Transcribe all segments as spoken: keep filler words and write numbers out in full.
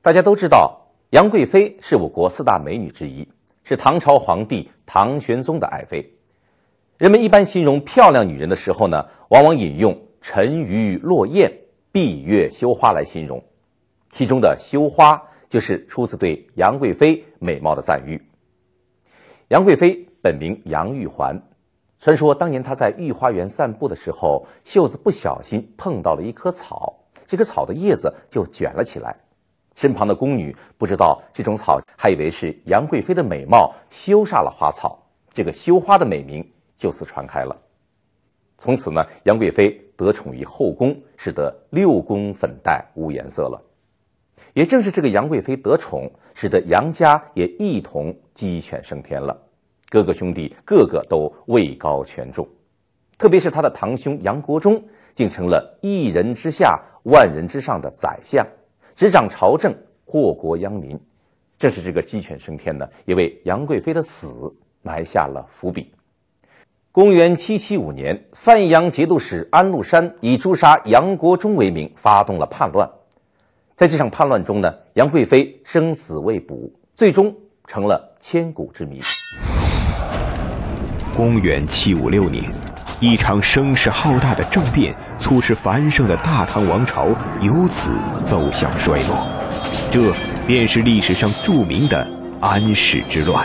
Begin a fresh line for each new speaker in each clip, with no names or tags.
大家都知道，杨贵妃是我国四大美女之一，是唐朝皇帝唐玄宗的爱妃。人们一般形容漂亮女人的时候呢，往往引用沉鱼落雁、闭月羞花来形容，其中的羞花就是出自对杨贵妃美貌的赞誉。杨贵妃本名杨玉环，传说当年她在御花园散步的时候，袖子不小心碰到了一棵草，这棵草的叶子就卷了起来。身旁的宫女不知道这种草，还以为是杨贵妃的美貌羞煞了花草，这个羞花的美名就此传开了。从此呢，杨贵妃得宠于后宫，使得六宫粉黛无颜色了。也正是这个杨贵妃得宠，使得杨家也一同鸡犬升天了，哥哥兄弟个个都位高权重，特别是他的堂兄杨国忠，竟成了一人之下万人之上的宰相，执掌朝政，祸国殃民。正是这个鸡犬升天呢，也为杨贵妃的死埋下了伏笔。公元七七五年，范阳节度使安禄山以诛杀杨国忠为名发动了叛乱。在这场叛乱中呢，杨贵妃生死未卜，最终成了千古之谜。
公元七五六年，一场声势浩大的政变促使繁盛的大唐王朝由此走向衰落，这便是历史上著名的安史之乱。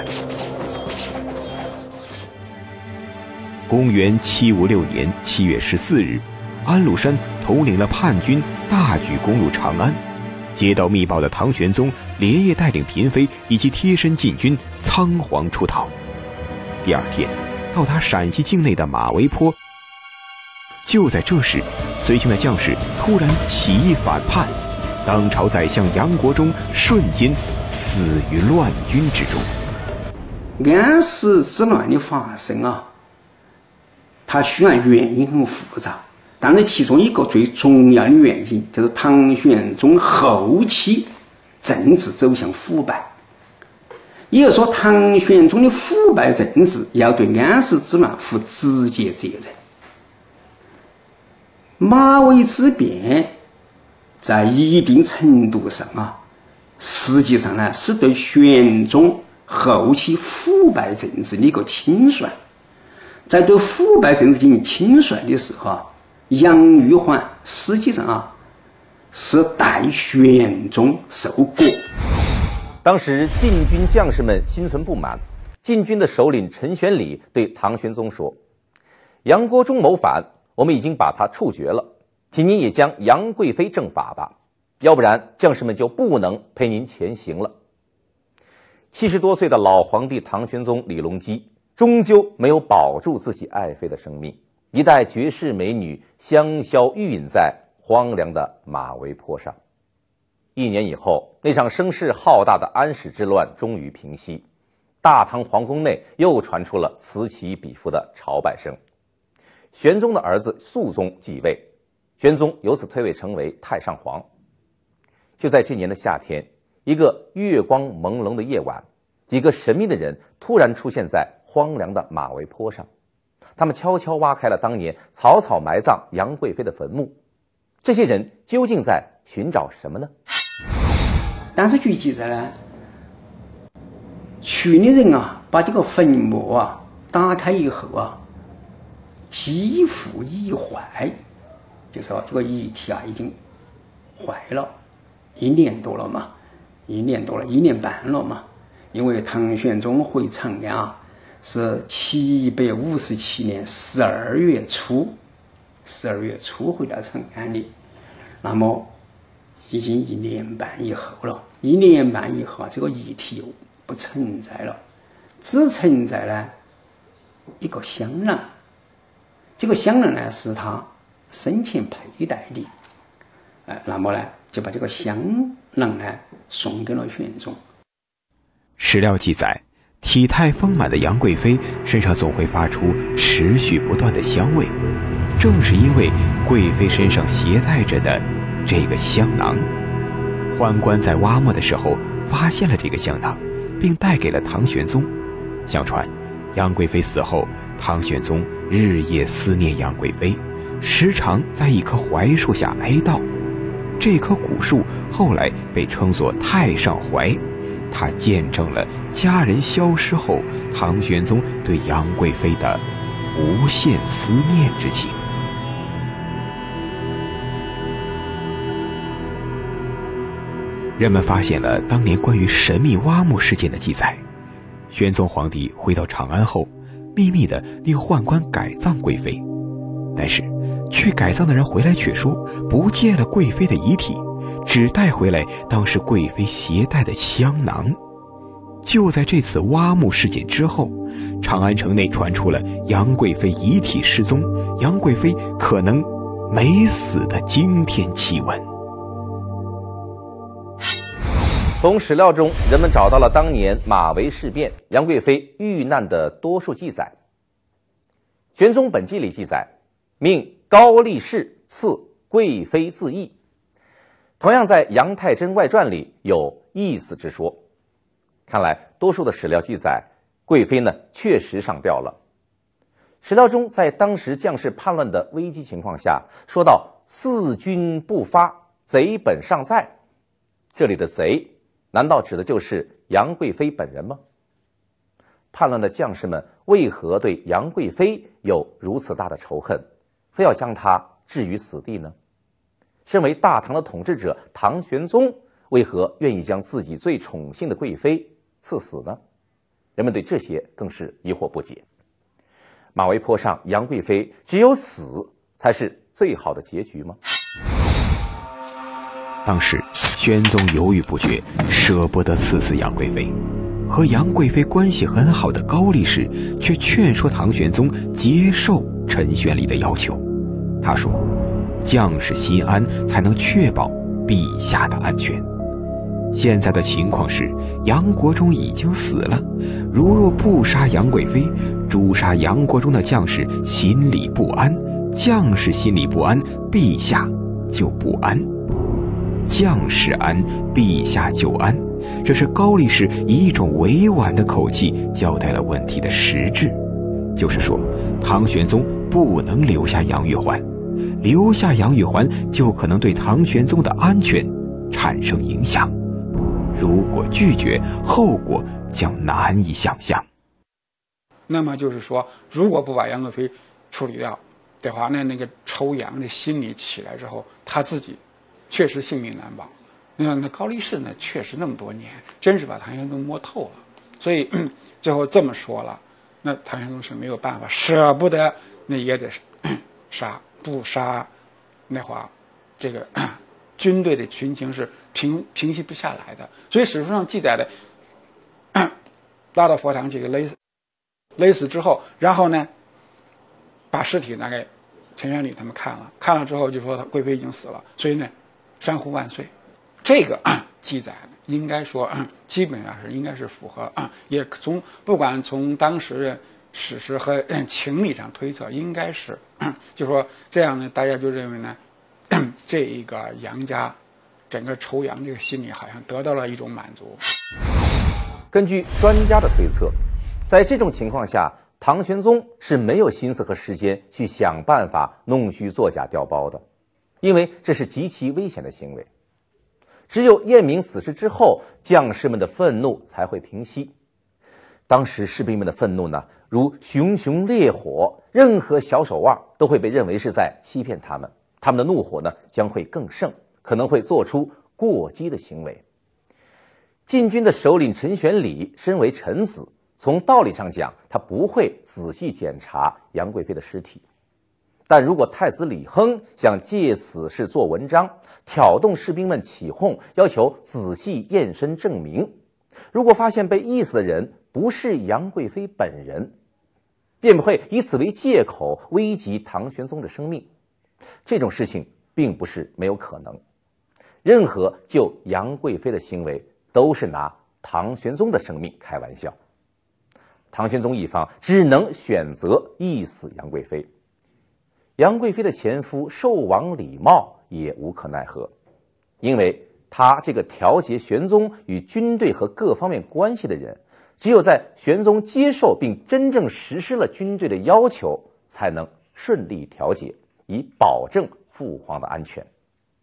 公元七五六年七月十四日，安禄山统领了叛军大举攻入长安。接到密报的唐玄宗连夜带领嫔妃以及贴身禁军仓皇出逃。第二天，到达陕西境内的马嵬坡。就在这时，随行的将士突然起义反叛，当朝宰相杨国忠瞬间死于乱军之中。
安史之乱的发生啊，它需要原因很复杂，但是其中一个最重要的原因就是唐玄宗后期政治走向腐败。也就是说，唐玄宗的腐败政治要对安史之乱负直接责任。马嵬之变在一定程度上啊，实际上呢是对玄宗后期腐败政治的一个清算。在对腐败政治进行清算的时候啊，杨玉环实际上啊是代玄宗受过。
当时禁军将士们心存不满，禁军的首领陈玄礼对唐玄宗说：“杨国忠谋反，我们已经把他处决了，请您也将杨贵妃正法吧，要不然将士们就不能陪您前行了。”七十多岁的老皇帝唐玄宗李隆基终究没有保住自己爱妃的生命，一代绝世美女香消玉殒在荒凉的马嵬坡上。一年以后，那场声势浩大的安史之乱终于平息，大唐皇宫内又传出了此起彼伏的朝拜声。玄宗的儿子肃宗继位，玄宗由此退位成为太上皇。就在这年的夏天，一个月光朦胧的夜晚，几个神秘的人突然出现在荒凉的马嵬坡上，他们悄悄挖开了当年草草埋葬杨贵妃的坟墓。这些人究竟在寻找什么呢？
但是据记载呢，去的人啊，把这个坟墓啊打开以后啊，几乎已坏，就说这个遗体啊已经坏了，一年多了嘛，一年多了，一年半了嘛。因为唐玄宗回长安啊，是七百五十七年十二月初，十二月初回到长安的，那么已经一年半以后了。一年半以后啊，这个遗体又不存在了，只存在了一个香囊。这个香囊呢是他生前佩戴的，呃，那么呢就把这个香囊呢送给了玄宗。
史料记载，体态丰满的杨贵妃身上总会发出持续不断的香味，正是因为贵妃身上携带着的这个香囊。宦官在挖墓的时候发现了这个香囊，并带给了唐玄宗。相传杨贵妃死后，唐玄宗日夜思念杨贵妃，时常在一棵槐树下哀悼。 这棵古树后来被称作太上槐，它见证了家人消失后唐玄宗对杨贵妃的无限思念之情。人们发现了当年关于神秘挖墓事件的记载。玄宗皇帝回到长安后，秘密地令宦官改葬贵妃，但是去改葬的人回来却说不见了贵妃的遗体，只带回来当时贵妃携带的香囊。就在这次挖墓事件之后，长安城内传出了杨贵妃遗体失踪，杨贵妃可能没死的惊天奇闻。
从史料中，人们找到了当年马嵬事变、杨贵妃遇难的多数记载。《玄宗本纪》里记载，命高力士赐贵妃自缢。同样在《杨太真外传》里有缢死之说。看来多数的史料记载，贵妃呢确实上吊了。史料中在当时将士叛乱的危机情况下，说到四军不发，贼本尚在。这里的贼难道指的就是杨贵妃本人吗？叛乱的将士们为何对杨贵妃有如此大的仇恨，非要将她置于死地呢？身为大唐的统治者，唐玄宗为何愿意将自己最宠幸的贵妃赐死呢？人们对这些更是疑惑不解。马嵬坡上，杨贵妃只有死才是最好的结局吗？
当时玄宗犹豫不决，舍不得赐死杨贵妃。和杨贵妃关系很好的高力士却劝说唐玄宗接受陈玄礼的要求。他说，将士心安才能确保陛下的安全。现在的情况是，杨国忠已经死了，如若不杀杨贵妃，诛杀杨国忠的将士心里不安，将士心里不安，陛下就不安。将士安，陛下就安，这是高力士以一种委婉的口气交代了问题的实质。就是说，唐玄宗不能留下杨玉环，留下杨玉环就可能对唐玄宗的安全产生影响。如果拒绝，后果将难以想象。
那么就是说，如果不把杨贵妃处理掉的话，那那个仇杨的心理起来之后，他自己确实性命难保。那那高力士呢，确实那么多年，真是把唐玄宗摸透了。所以最后这么说了，那唐玄宗是没有办法，舍不得，那也得杀，不杀，那话，这个军队的群情是平平息不下来的。所以史书上记载的，拉到佛堂这个勒死，勒死之后，然后呢，把尸体拿给陈玄礼他们看了，看了之后就说贵妃已经死了，所以呢，山呼万岁。这个记载应该说基本上是应该是符合，也从不管从当时的史实和情理上推测，应该是就说这样呢，大家就认为呢，这一个杨家整个仇杨这个心理好像得到了一种满足。
根据专家的推测，在这种情况下，唐玄宗是没有心思和时间去想办法弄虚作假调包的，因为这是极其危险的行为。只有验明死尸之后，将士们的愤怒才会平息。当时士兵们的愤怒呢，如熊熊烈火，任何小手腕都会被认为是在欺骗他们，他们的怒火呢将会更盛，可能会做出过激的行为。禁军的首领陈玄礼身为臣子，从道理上讲，他不会仔细检查杨贵妃的尸体。但如果太子李亨想借此事做文章，挑动士兵们起哄，要求仔细验身证明，如果发现被缢死的人不是杨贵妃本人，便会以此为借口危及唐玄宗的生命。这种事情并不是没有可能，任何救杨贵妃的行为都是拿唐玄宗的生命开玩笑。唐玄宗一方只能选择缢死杨贵妃，杨贵妃的前夫寿王李瑁也无可奈何，因为他这个调节玄宗与军队和各方面关系的人，只有在玄宗接受并真正实施了军队的要求，才能顺利调解，以保证父皇的安全。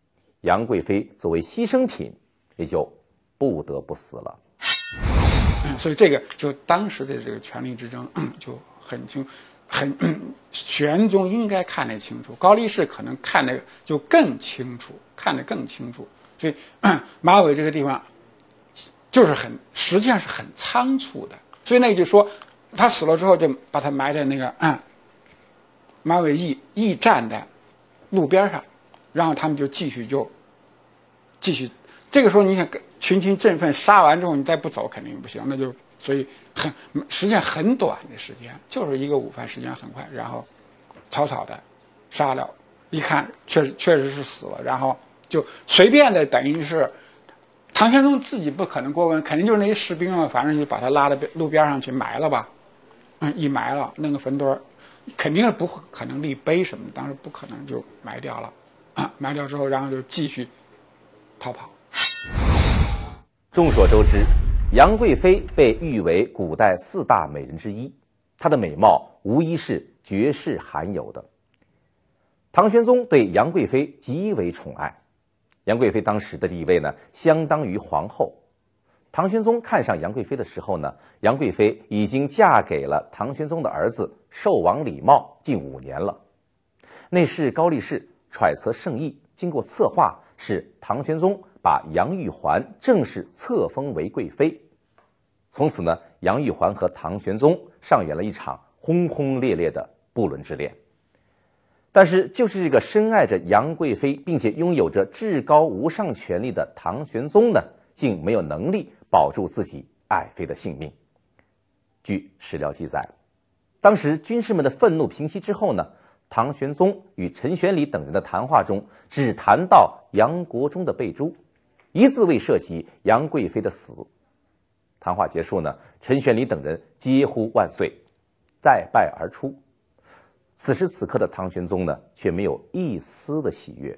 杨贵妃作为牺牲品，也就不得不死了。
所以这个就当时的这个权力之争就很清，很玄宗应该看得清楚，高力士可能看得就更清楚，看得更清楚。所以马尾这个地方就是很，实际上是很仓促的。所以那就说他死了之后，就把他埋在那个嗯马尾驿驿站的路边上，然后他们就继续就继续。这个时候你想群情振奋，杀完之后你再不走肯定不行，那就所以很实际上很短的时间，就是一个午饭时间很快，然后草草的杀了，一看确实确实是死了，然后就随便的，等于是唐玄宗自己不可能过问，肯定就是那些士兵啊，反正就把他拉到路边上去埋了吧，嗯，一埋了弄个坟堆，肯定是不可能立碑什么的，当时不可能就埋掉了，啊，埋掉之后，然后就继续逃跑。
众所周知，杨贵妃被誉为古代四大美人之一，她的美貌无疑是绝世罕有的。唐玄宗对杨贵妃极为宠爱，杨贵妃当时的地位呢，相当于皇后。唐玄宗看上杨贵妃的时候呢，杨贵妃已经嫁给了唐玄宗的儿子寿王李瑁近五年了。内侍高力士揣测圣意，经过策划，使唐玄宗把杨玉环正式册封为贵妃。从此呢，杨玉环和唐玄宗上演了一场轰轰烈烈的不伦之恋。但是就是这个深爱着杨贵妃并且拥有着至高无上权力的唐玄宗呢，竟没有能力保住自己爱妃的性命。据史料记载，当时军士们的愤怒平息之后呢，唐玄宗与陈玄礼等人的谈话中只谈到杨国忠的被诛，一字未涉及杨贵妃的死。谈话结束呢，陈玄礼等人皆呼万岁，再拜而出。此时此刻的唐玄宗呢，却没有一丝的喜悦。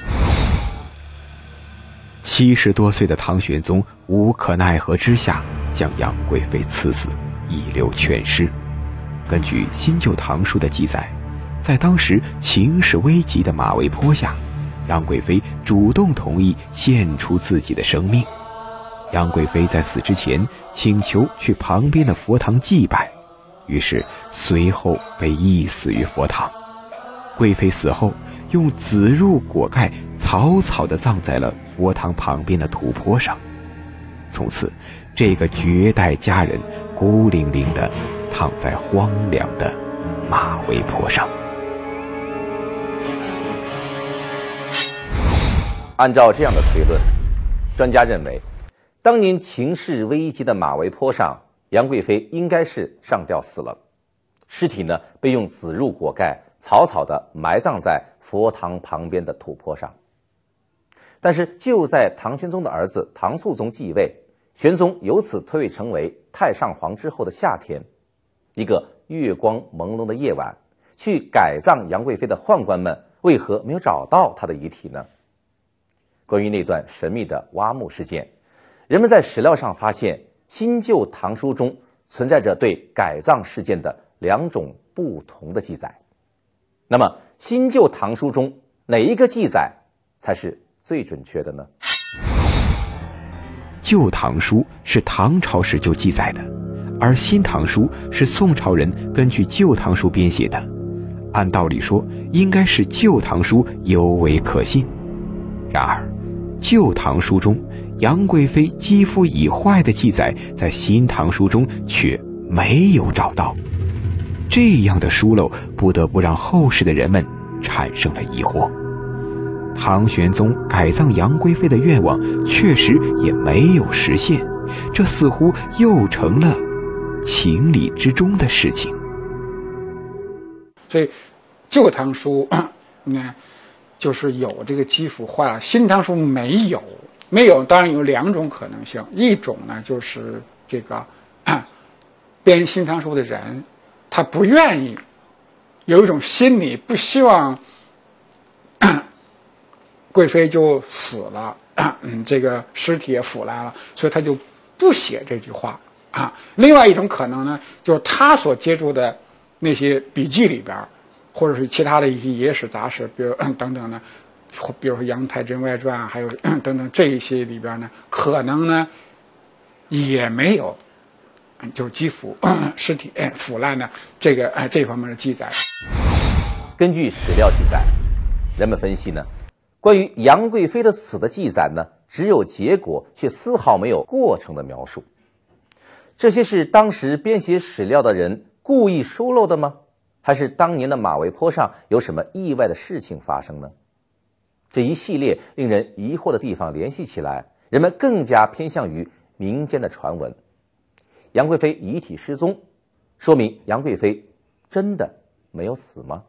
七十多岁的唐玄宗无可奈何之下，将杨贵妃赐死，一流全尸。根据新旧唐书的记载，在当时情势危急的马嵬坡下，杨贵妃主动同意献出自己的生命。杨贵妃在死之前请求去旁边的佛堂祭拜，于是随后被缢死于佛堂。贵妃死后用紫褥裹盖，草草地葬在了佛堂旁边的土坡上。从此这个绝代佳人孤零零地躺在荒凉的马嵬坡上。
按照这样的推论，专家认为当年情势危急的马嵬坡上，杨贵妃应该是上吊死了，尸体呢被用紫褥裹盖，草草地埋葬在佛堂旁边的土坡上。但是就在唐玄宗的儿子唐肃宗继位，玄宗由此退位成为太上皇之后的夏天，一个月光朦胧的夜晚，去改葬杨贵妃的宦官们为何没有找到她的遗体呢？关于那段神秘的挖墓事件，人们在史料上发现新旧唐书中存在着对改葬事件的两种不同的记载。那么新旧唐书中哪一个记载才是最准确的呢？
旧唐书是唐朝时就记载的，而新唐书是宋朝人根据旧唐书编写的。按道理说，应该是旧唐书尤为可信。然而旧唐书中杨贵妃肌肤已坏的记载，在新唐书中却没有找到。这样的疏漏不得不让后世的人们产生了疑惑。唐玄宗改葬杨贵妃的愿望确实也没有实现，这似乎又成了情理之中的事情。
所以旧唐书呢就是有这个肌肤坏了，新唐书没有。没有当然有两种可能性，一种呢就是这个编新唐书的人他不愿意，有一种心理不希望贵妃就死了，嗯，这个尸体也腐烂了，所以他就不写这句话啊。另外一种可能呢，就是他所接触的那些笔记里边，或者是其他的一些野史杂史，比如等等呢， 比如说《杨太真外传》还有等等这一些里边呢，可能呢也没有就是肌肤尸体腐烂呢这个呃这方面的记载。
根据史料记载，人们分析呢，关于杨贵妃的死的记载呢，只有结果，却丝毫没有过程的描述。这些是当时编写史料的人故意疏漏的吗？还是当年的马嵬坡上有什么意外的事情发生呢？这一系列令人疑惑的地方联系起来，人们更加偏向于民间的传闻。杨贵妃遗体失踪，说明杨贵妃真的没有死吗？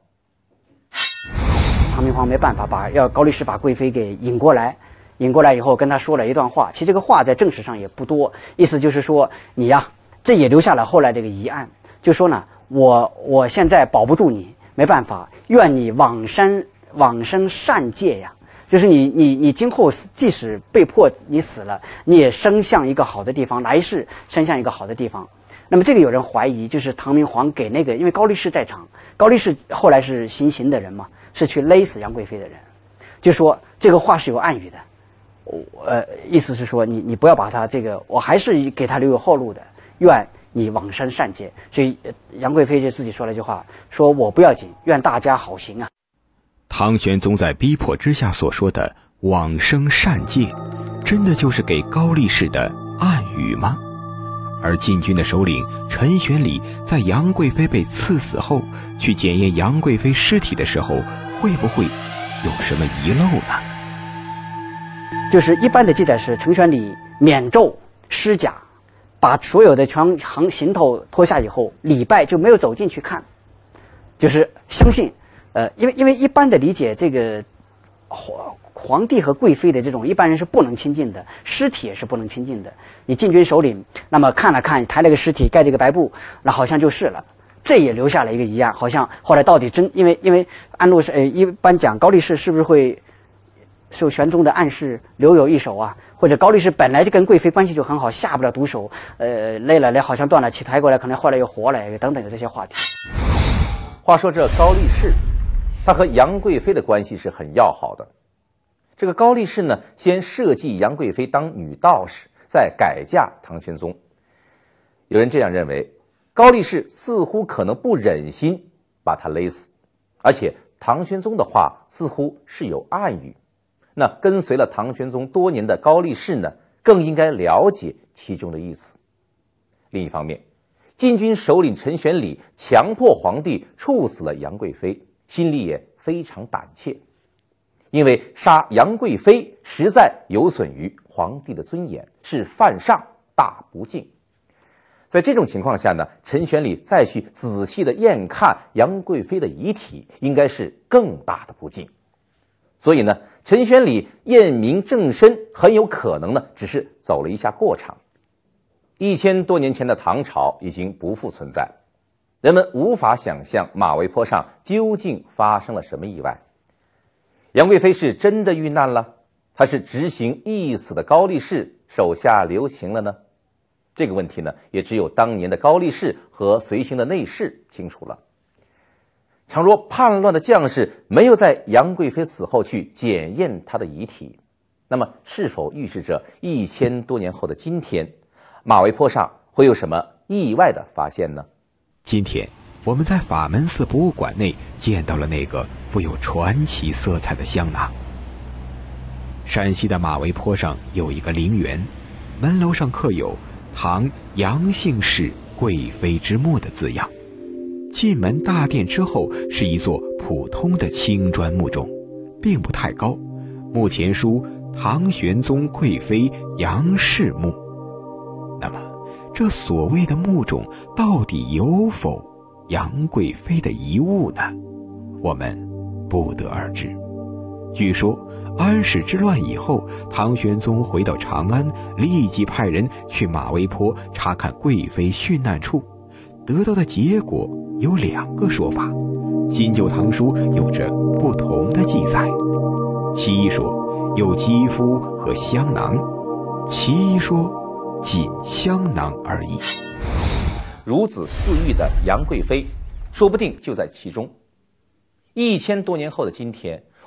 唐明皇没办法把要高力士把贵妃给引过来，引过来以后跟他说了一段话，其实这个话在正史上也不多，意思就是说你呀，这也留下了后来这个疑案，就说呢，我我现在保不住你，没办法，愿你往生往生善界呀，就是你你你今后即使被迫你死了，你也生向一个好的地方，来世生向一个好的地方。那么这个有人怀疑，就是唐明皇给那个，因为高力士在场，高力士后来是行刑的人嘛，是去勒死杨贵妃的人，就说这个话是有暗语的，呃，意思是说你你不要把他这个，我还是给他留有后路的，愿你往生善界。所以杨贵妃就自己说了一句话，说我不要紧，愿大家好行啊。
唐玄宗在逼迫之下所说的往生善界，真的就是给高力士的暗语吗？而禁军的首领陈玄礼在杨贵妃被赐死后，去检验杨贵妃尸体的时候，会不会有什么遗漏呢？
就是一般的记载是陈玄礼免胄施甲，把所有的全行行头脱下以后，礼拜就没有走进去看，就是相信，呃，因为因为一般的理解，这个皇皇帝和贵妃的这种一般人是不能亲近的，尸体也是不能亲近的。你禁军首领，那么看了看，抬了个尸体，盖这个白布，那好像就是了。这也留下了一个疑案，好像后来到底真因为因为安禄是呃一般讲高力士是不是会受玄宗的暗示留有一手啊？或者高力士本来就跟贵妃关系就很好，下不了毒手，呃累了累好像断了气，抬过来可能后来又活了，等等的这些话题。
话说这高力士，他和杨贵妃的关系是很要好的。这个高力士呢，先设计杨贵妃当女道士，再改嫁唐玄宗。有人这样认为，高力士似乎可能不忍心把他勒死，而且唐玄宗的话似乎是有暗语。那跟随了唐玄宗多年的高力士呢，更应该了解其中的意思。另一方面，禁军首领陈玄礼强迫皇帝处死了杨贵妃，心里也非常胆怯，因为杀杨贵妃实在有损于皇帝的尊严，是犯上大不敬。在这种情况下呢，陈玄礼再去仔细的验看杨贵妃的遗体，应该是更大的不敬。所以呢，陈玄礼验明正身很有可能呢，只是走了一下过场。一千多年前的唐朝已经不复存在，人们无法想象马嵬坡上究竟发生了什么意外。杨贵妃是真的遇难了，还是执行义死的高力士手下留情了呢？这个问题呢，也只有当年的高力士和随行的内侍清楚了。倘若叛乱的将士没有在杨贵妃死后去检验她的遗体，那么是否预示着一千多年后的今天，马嵬坡上会有什么意外的发现呢？
今天我们在法门寺博物馆内见到了那个富有传奇色彩的香囊。山西的马嵬坡上有一个陵园，门楼上刻有唐杨姓氏贵妃之墓的字样。进门大殿之后是一座普通的青砖墓冢，并不太高，墓前书唐玄宗贵妃杨氏墓。那么这所谓的墓冢到底有否杨贵妃的遗物呢？我们不得而知。据说安史之乱以后，唐玄宗回到长安，立即派人去马嵬坡查看贵妃殉难处，得到的结果有两个说法，新旧唐书有着不同的记载。其一说有肌肤和香囊，其一说仅香囊而已。
孺子似玉的杨贵妃，说不定就在其中。一千多年后的今天，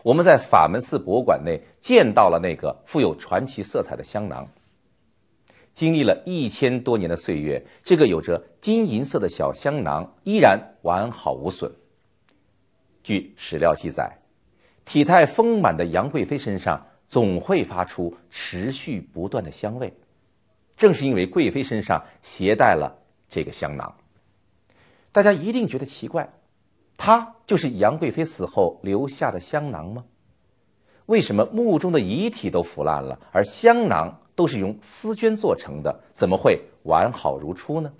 我们在法门寺博物馆内见到了那个富有传奇色彩的香囊。经历了一千多年的岁月，这个有着金银色的小香囊依然完好无损。据史料记载，体态丰满的杨贵妃身上总会发出持续不断的香味，正是因为贵妃身上携带了这个香囊。大家一定觉得奇怪，它就是杨贵妃死后留下的香囊吗？为什么墓中的遗体都腐烂了，而香囊都是用丝绢做成的，怎么会完好如初呢？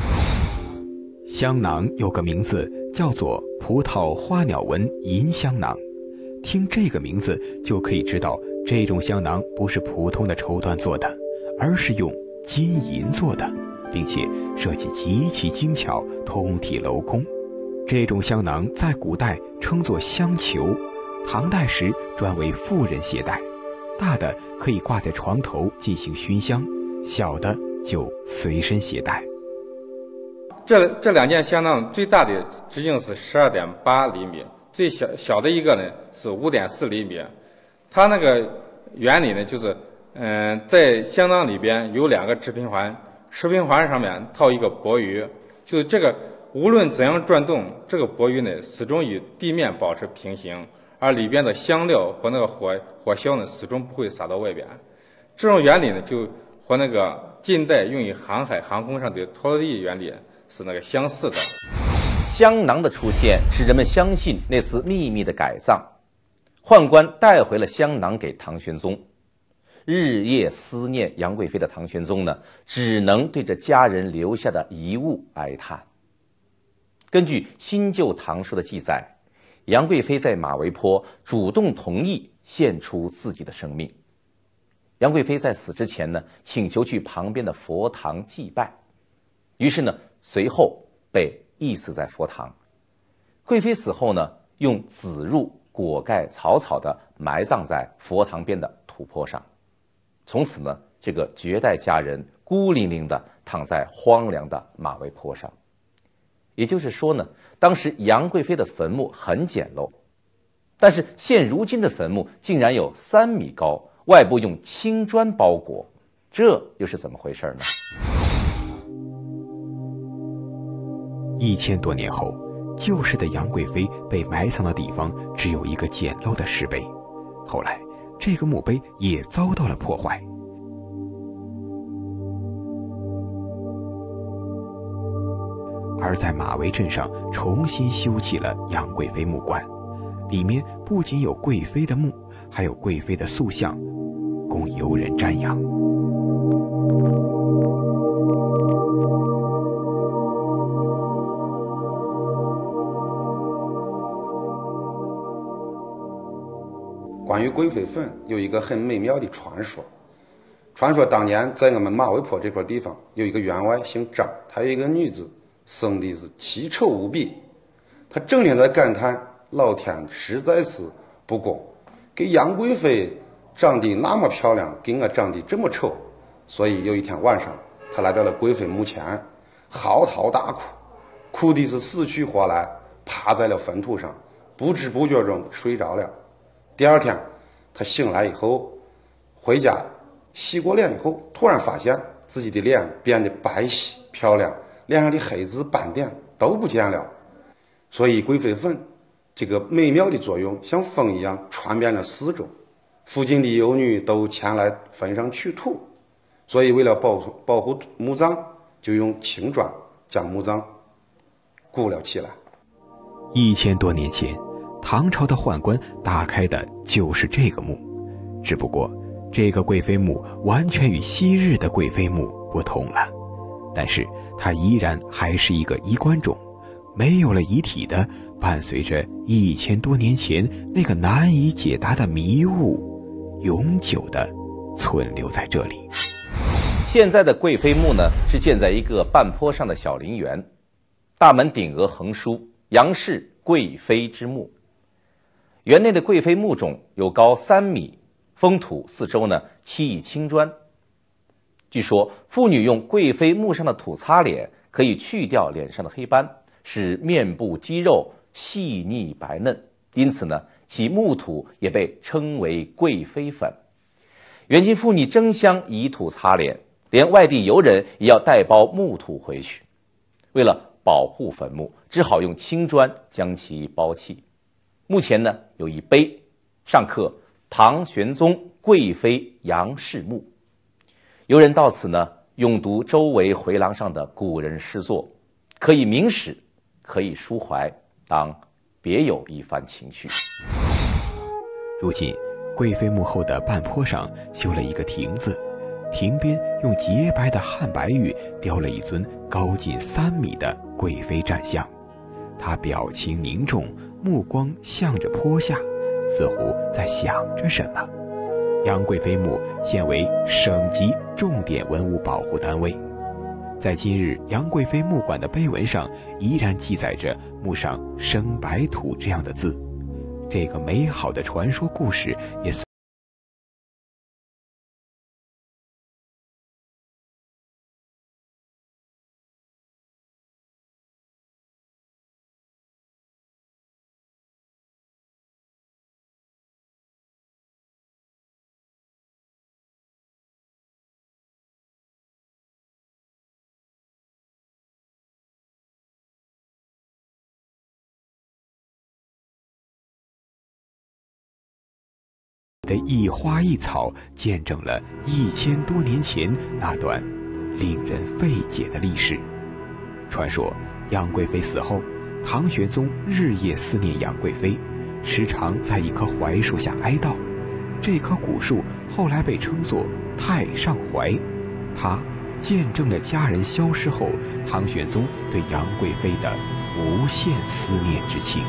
香囊有个名字叫做葡萄花鸟纹银香囊，听这个名字就可以知道，这种香囊不是普通的绸缎做的，而是用金银做的，并且设计极其精巧，通体镂空。这种香囊在古代称作香球，唐代时专为妇人携带，大的可以挂在床头进行熏香，小的就随身携带。
这这两件香囊最大的直径是 十二点八厘米，最小小的一个呢是 五点四厘米。它那个原理呢就是，嗯、呃，在香囊里边有两个持平环，持平环上面套一个钵盂，就是这个无论怎样转动，这个钵盂呢始终与地面保持平行，而里边的香料和那个火火硝呢始终不会洒到外边。这种原理呢就和那个近代用于航海航空上的拖地原理是那个相似的。
香囊的出现使人们相信那次秘密的改葬。宦官带回了香囊给唐玄宗，日夜思念杨贵妃的唐玄宗呢，只能对着家人留下的遗物哀叹。根据新旧唐书的记载，杨贵妃在马嵬坡主动同意献出自己的生命。杨贵妃在死之前呢，请求去旁边的佛堂祭拜，于是呢，随后被缢死在佛堂。贵妃死后呢，用紫褥裹盖草草地埋葬在佛堂边的土坡上。从此呢，这个绝代佳人孤零零地躺在荒凉的马嵬坡上。也就是说呢，当时杨贵妃的坟墓很简陋，但是现如今的坟墓竟然有三米高，外部用青砖包裹，这又是怎么回事呢？
一千多年后，旧时的杨贵妃被埋藏的地方只有一个简陋的石碑，后来这个墓碑也遭到了破坏。而在马嵬镇上重新修葺了杨贵妃墓馆，里面不仅有贵妃的墓，还有贵妃的塑像，供游人瞻仰。
关于贵妃坟有一个很美妙的传说。传说当年在我们马嵬坡这块地方有一个员外姓张，他有一个女子，生的是奇丑无比。他整天在感叹老天实在是不公，给杨贵妃长得那么漂亮，给我长得这么丑。所以有一天晚上，他来到了贵妃墓前，嚎啕大哭，哭的是死去活来，趴在了坟土上，不知不觉中睡着了。第二天他醒来以后，回家洗过脸以后，突然发现自己的脸变得白皙漂亮，脸上的黑痣斑点都不见了。所以贵妃坟这个美妙的作用像风一样传遍了四周，附近的游女都前来坟上取土。所以为了保护保护墓葬，就用青砖将墓葬固了起来。
一千多年前，唐朝的宦官打开的就是这个墓，只不过这个贵妃墓完全与昔日的贵妃墓不同了，但是它依然还是一个衣冠冢，没有了遗体的，伴随着一千多年前那个难以解答的迷雾，永久的存留在这里。
现在的贵妃墓呢，是建在一个半坡上的小陵园，大门顶额横书杨氏贵妃之墓。园内的贵妃墓冢有高三米，封土四周呢漆以青砖。据说妇女用贵妃墓上的土擦脸，可以去掉脸上的黑斑，使面部肌肉细腻白嫩，因此呢， 其墓土也被称为贵妃坟。远近妇女争相以土擦脸，连外地游人也要带包木土回去。为了保护坟墓，只好用青砖将其包起。目前呢，有一碑，上刻唐玄宗贵妃杨氏墓。游人到此呢，咏读周围回廊上的古人诗作，可以明史，可以抒怀，当别有一番情趣。
如今，贵妃墓后的半坡上修了一个亭子，亭边用洁白的汉白玉雕了一尊高近三米的贵妃站像，她表情凝重，目光向着坡下，似乎在想着什么。杨贵妃墓现为省级重点文物保护单位，在今日杨贵妃墓馆的碑文上依然记载着墓上生白土这样的字。这个美好的传说故事也的一花一草见证了一千多年前那段令人费解的历史。传说杨贵妃死后，唐玄宗日夜思念杨贵妃，时常在一棵槐树下哀悼。这棵古树后来被称作太上槐，它见证了家人消失后唐玄宗对杨贵妃的无限思念之情。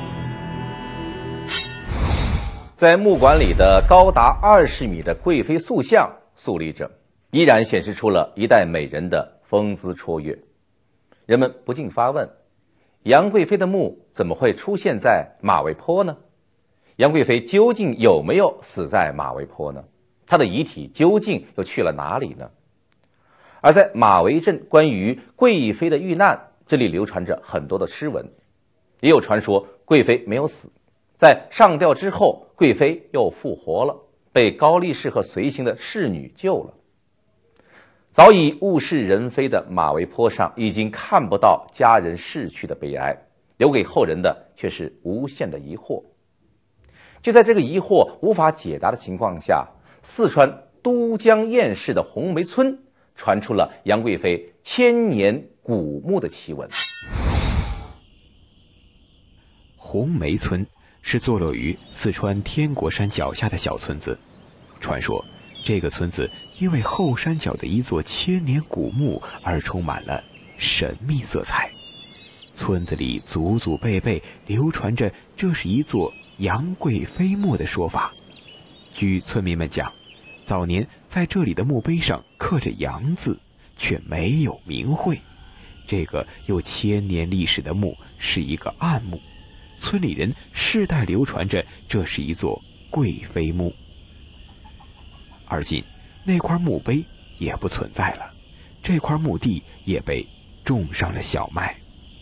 在墓馆里的高达二十米的贵妃塑像肃立着，依然显示出了一代美人的风姿绰约。人们不禁发问：杨贵妃的墓怎么会出现在马嵬坡呢？杨贵妃究竟有没有死在马嵬坡呢？她的遗体究竟又去了哪里呢？而在马嵬镇关于贵妃的遇难，这里流传着很多的诗文，也有传说贵妃没有死，在上吊之后，贵妃又复活了，被高力士和随行的侍女救了。早已物是人非的马嵬坡上，已经看不到家人逝去的悲哀，留给后人的却是无限的疑惑。就在这个疑惑无法解答的情况下，四川都江堰市的红梅村传出了杨贵妃千年古墓的奇闻。
红梅村是坐落于四川天国山脚下的小村子，传说这个村子因为后山脚的一座千年古墓而充满了神秘色彩。村子里祖祖辈辈流传着这是一座杨贵妃墓的说法。据村民们讲，早年在这里的墓碑上刻着杨字，却没有名讳。这个有千年历史的墓是一个暗墓，村里人世代流传着这是一座贵妃墓。而今那块墓碑也不存在了，这块墓地也被种上了小麦。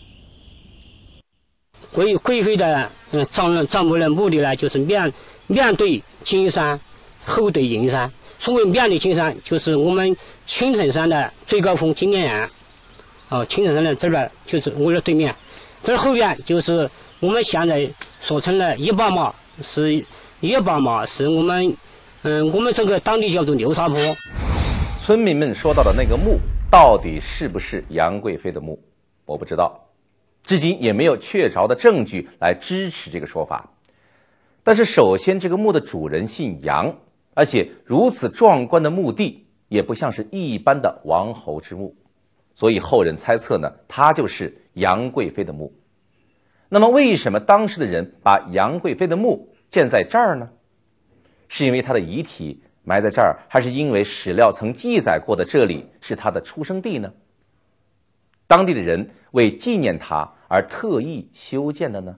贵贵妃的嗯葬葬墓的墓地呢，就是面面对金山，后对银山。所谓面对金山，就是我们青城山的最高峰金莲岩。哦，青城山的这边就是我的对面，这后边就是我们现在所称的一把马，是一把马是我们嗯我们这个当地叫做流沙坡。
村民们说到的那个墓到底是不是杨贵妃的墓，我不知道，至今也没有确凿的证据来支持这个说法。但是首先，这个墓的主人姓杨，而且如此壮观的墓地也不像是一般的王侯之墓，所以后人猜测呢，它就是杨贵妃的墓。那么为什么当时的人把杨贵妃的墓建在这儿呢？是因为她的遗体埋在这儿，还是因为史料曾记载过的这里是她的出生地呢？当地的人为纪念她而特意修建的呢？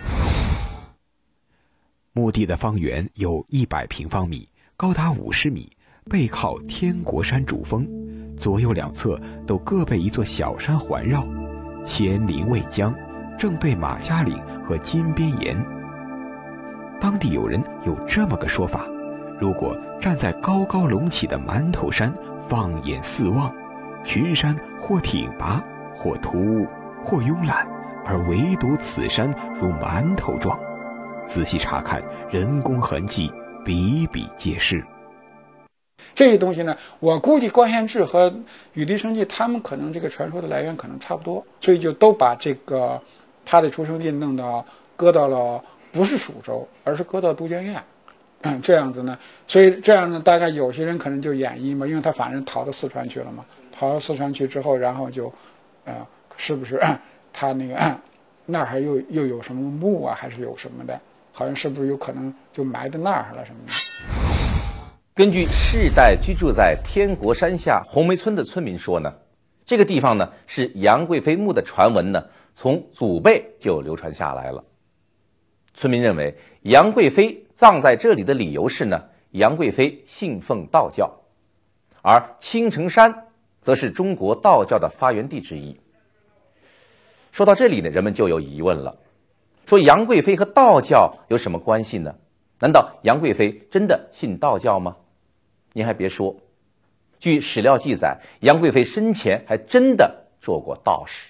墓地的方圆有一百平方米，高达五十米，背靠天国山主峰，左右两侧都各被一座小山环绕，前临渭江，正对马家岭和金边岩。 当地有人有这么个说法：如果站在高高隆起的馒头山，放眼四望，群山或挺拔，或突兀，或慵懒，而唯独此山如馒头状。仔细查看，人工痕迹比比皆是。
这些东西呢，我估计关献志和羽地生纪他们可能这个传说的来源可能差不多，所以就都把这个他的出生地弄到搁到了不是蜀州，而是搁到都江堰。嗯，这样子呢，所以这样呢，大概有些人可能就演绎嘛，因为他反正逃到四川去了嘛，逃到四川去之后，然后就，呃，是不是他那个那儿还又又有什么墓啊，还是有什么的？好像是不是有可能就埋在那儿了什么的？
根据世代居住在天国山下红梅村的村民说呢，这个地方呢是杨贵妃墓的传闻呢，从祖辈就流传下来了。村民认为，杨贵妃葬在这里的理由是呢，杨贵妃信奉道教，而青城山则是中国道教的发源地之一。说到这里呢，人们就有疑问了，说杨贵妃和道教有什么关系呢？难道杨贵妃真的信道教吗？您还别说，据史料记载，杨贵妃生前还真的做过道士。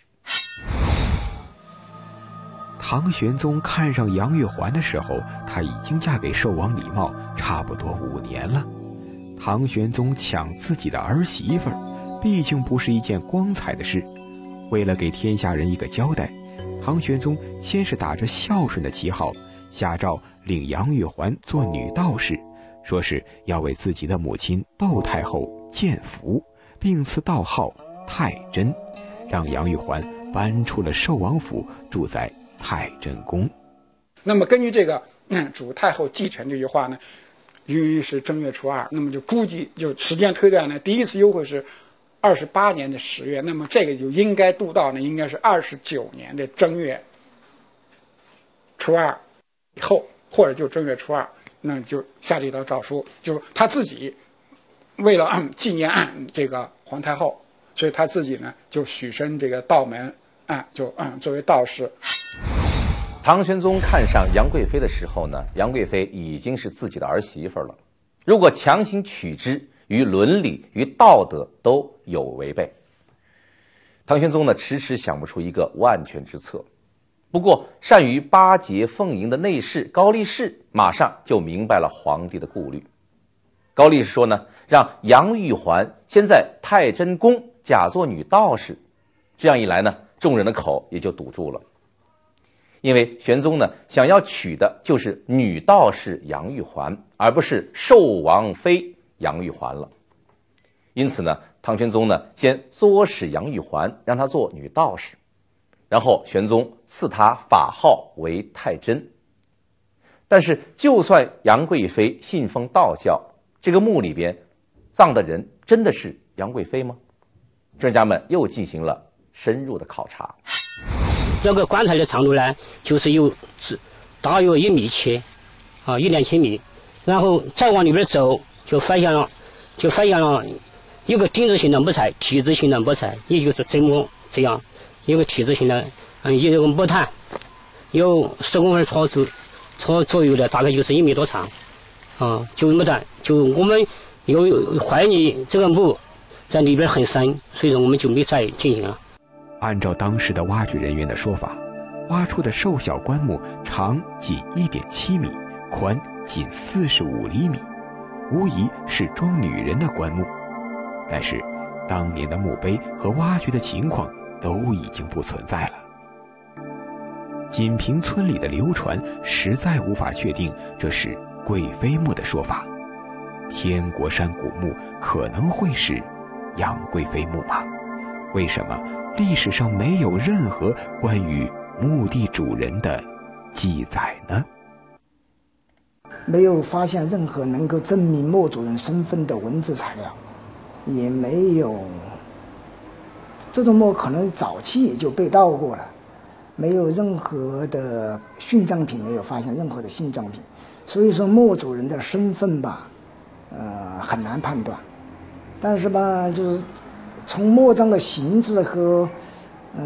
唐玄宗看上杨玉环的时候，她已经嫁给寿王李瑁差不多五年了。唐玄宗抢自己的儿媳妇儿，毕竟不是一件光彩的事。为了给天下人一个交代，唐玄宗先是打着孝顺的旗号，下诏领杨玉环做女道士，说是要为自己的母亲窦太后建福，并赐道号太真，让杨玉环搬出了寿王府，住在太真宫。
那么根据这个、嗯、主太后继承这句话呢，因为是正月初二，那么就估计就时间推断呢，第一次幽会是二十八年的十月，那么这个就应该度到呢，应该是二十九年的正月初二以后，或者就正月初二，那就下这道诏书，就是他自己为了、嗯、纪念、嗯、这个皇太后，所以他自己呢就许身这个道门，啊、嗯，就嗯作为道士。
唐玄宗看上杨贵妃的时候呢，杨贵妃已经是自己的儿媳妇了。如果强行娶之，与伦理与道德都有违背。唐玄宗呢，迟迟想不出一个万全之策。不过，善于巴结奉迎的内侍高力士马上就明白了皇帝的顾虑。高力士说呢，让杨玉环先在太真宫假作女道士，这样一来呢，众人的口也就堵住了。因为玄宗呢，想要娶的就是女道士杨玉环，而不是寿王妃杨玉环了。因此呢，唐玄宗呢，先唆使杨玉环，让她做女道士，然后玄宗赐她法号为太真。但是，就算杨贵妃信奉道教，这个墓里边葬的人真的是杨贵妃吗？专家们又进行了深入的考察。
这个棺材的长度呢，就是有大约一米七，啊，一两千米。然后再往里边走，就发现了，就发现了一个丁字形的木材，体字形的木材，也就是这么这样一个体字形的，嗯，一个木炭，有十公分长左长左右的，大概就是一米多长，啊，就木炭。就我们有怀疑这个墓在里边很深，所以说我们就没再进行了。
按照当时的挖掘人员的说法，挖出的瘦小棺木长仅 一点七米，宽仅四十五厘米，无疑是装女人的棺木。但是当年的墓碑和挖掘的情况都已经不存在了。锦屏村里的流传实在无法确定这是贵妃墓的说法。天国山古墓可能会是杨贵妃墓吗？为什么历史上没有任何关于墓地主人的记载呢？
没有发现任何能够证明墓主人身份的文字材料，也没有这种墓可能早期也就被盗过了，没有任何的殉葬品，没有发现任何的殉葬品，所以说墓主人的身份吧，呃，很难判断。但是吧，就是从墓葬的形制和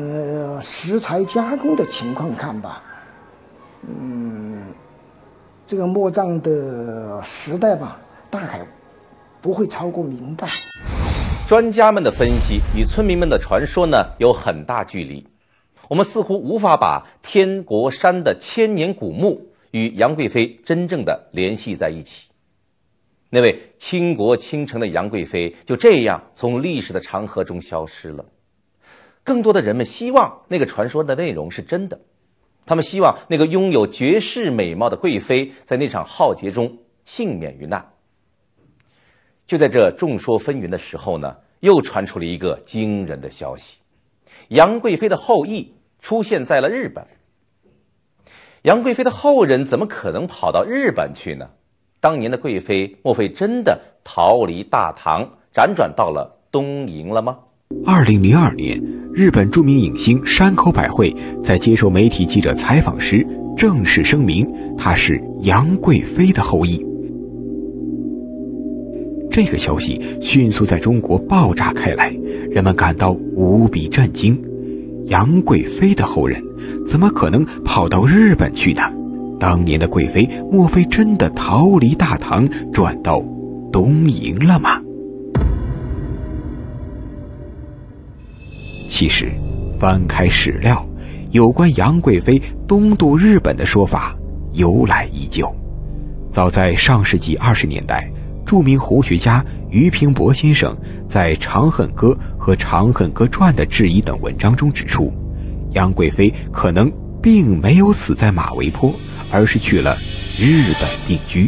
呃食材加工的情况看吧，嗯， 这个墓葬的时代吧，大概不会超过明代。
专家们的分析与村民们的传说呢有很大距离，我们似乎无法把天国山的千年古墓与杨贵妃真正的联系在一起。那位倾国倾城的杨贵妃就这样从历史的长河中消失了。更多的人们希望那个传说的内容是真的，他们希望那个拥有绝世美貌的贵妃在那场浩劫中幸免于难。就在这众说纷纭的时候呢，又传出了一个惊人的消息：杨贵妃的后裔出现在了日本。杨贵妃的后人怎么可能跑到日本去呢？当年的贵妃莫非真的逃离大唐，辗转到了东瀛了吗？
二零零二年，日本著名影星山口百惠在接受媒体记者采访时正式声明，她是杨贵妃的后裔。这个消息迅速在中国爆炸开来，人们感到无比震惊。杨贵妃的后人怎么可能跑到日本去呢？当年的贵妃莫非真的逃离大唐，转到东瀛了吗？其实翻开史料，有关杨贵妃东渡日本的说法由来已久。早在上世纪二十年代，著名胡学家俞平伯先生在《长恨歌》和《长恨歌传》的质疑等文章中指出，杨贵妃可能并没有死在马嵬坡，而是去了日本定居。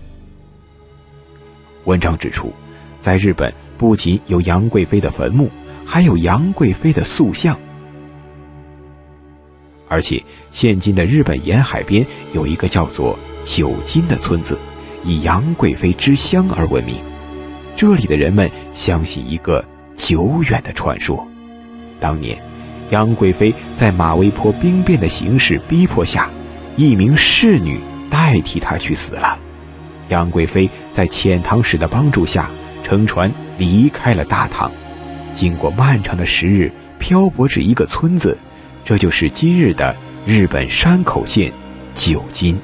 文章指出，在日本不仅有杨贵妃的坟墓，还有杨贵妃的塑像，而且现今的日本沿海边有一个叫做九津的村子，以杨贵妃之乡而闻名。这里的人们相信一个久远的传说，当年杨贵妃在马嵬坡兵变的形势逼迫下，一名侍女代替她去死了。杨贵妃在遣唐使的帮助下乘船离开了大唐，经过漫长的时日漂泊至一个村子，这就是今日的日本山口县九津。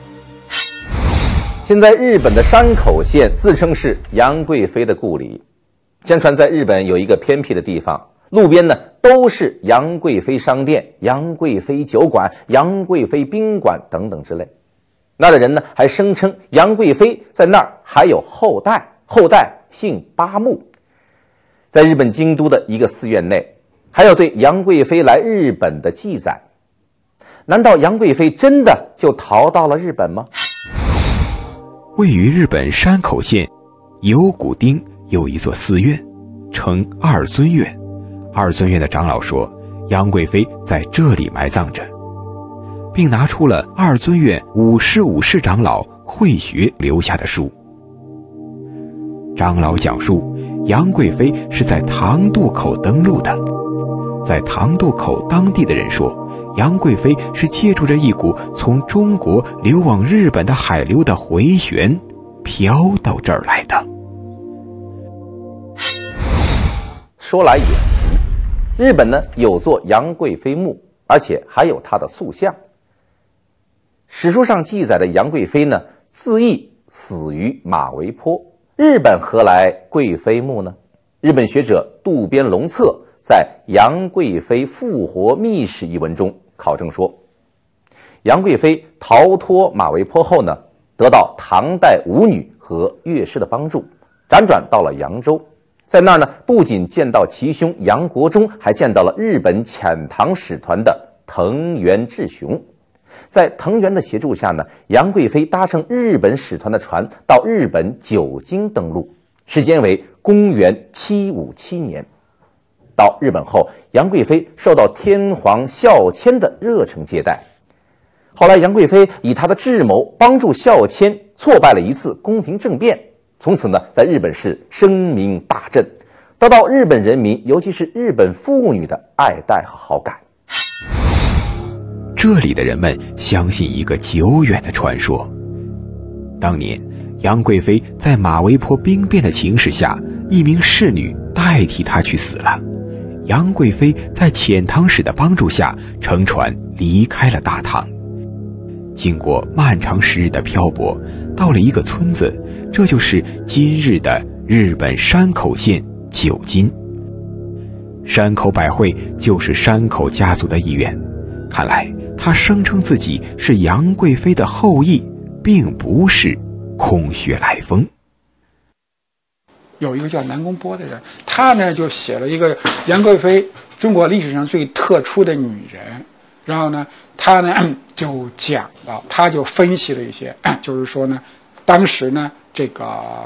现在日本的山口县自称是杨贵妃的故里，相传在日本有一个偏僻的地方，路边呢都是杨贵妃商店、杨贵妃酒馆、杨贵妃宾馆等等之类。那的人呢还声称杨贵妃在那儿还有后代，后代姓八木。在日本京都的一个寺院内，还有对杨贵妃来日本的记载。难道杨贵妃真的就逃到了日本吗？
位于日本山口县有谷町有一座寺院，称二尊院。二尊院的长老说，杨贵妃在这里埋葬着，并拿出了二尊院五十五世长老慧学留下的书。长老讲述，杨贵妃是在唐渡口登陆的。在唐渡口当地的人说，杨贵妃是借助着一股从中国流往日本的海流的回旋，飘到这儿来的。
说来也奇，日本呢有座杨贵妃墓，而且还有她的塑像。史书上记载的杨贵妃呢，自缢死于马嵬坡，日本何来贵妃墓呢？日本学者渡边龙策在《杨贵妃复活秘史》一文中考证说，杨贵妃逃脱马嵬坡后呢，得到唐代舞女和乐师的帮助，辗转到了扬州。在那儿呢，不仅见到其兄杨国忠，还见到了日本遣唐使团的藤原志雄。在藤原的协助下呢，杨贵妃搭乘日本使团的船到日本九津登陆，时间为公元七五七年。到日本后，杨贵妃受到天皇孝谦的热诚接待。后来杨贵妃以她的智谋帮助孝谦挫败了一次宫廷政变，从此呢，在日本是声名大振，得到日本人民，尤其是日本妇女的爱戴和好感。
这里的人们相信一个久远的传说，当年杨贵妃在马嵬坡兵变的情势下，一名侍女代替她去死了。杨贵妃在遣唐使的帮助下乘船离开了大唐。 经过漫长时日的漂泊，到了一个村子，这就是今日的日本山口县九津。山口百惠就是山口家族的一员，看来他声称自己是杨贵妃的后裔，并不是空穴来风。
有一个叫南宫波的人，他呢就写了一个杨贵妃中国历史上最特殊的女人，然后呢他呢就讲到，他就分析了一些，就是说呢当时呢这个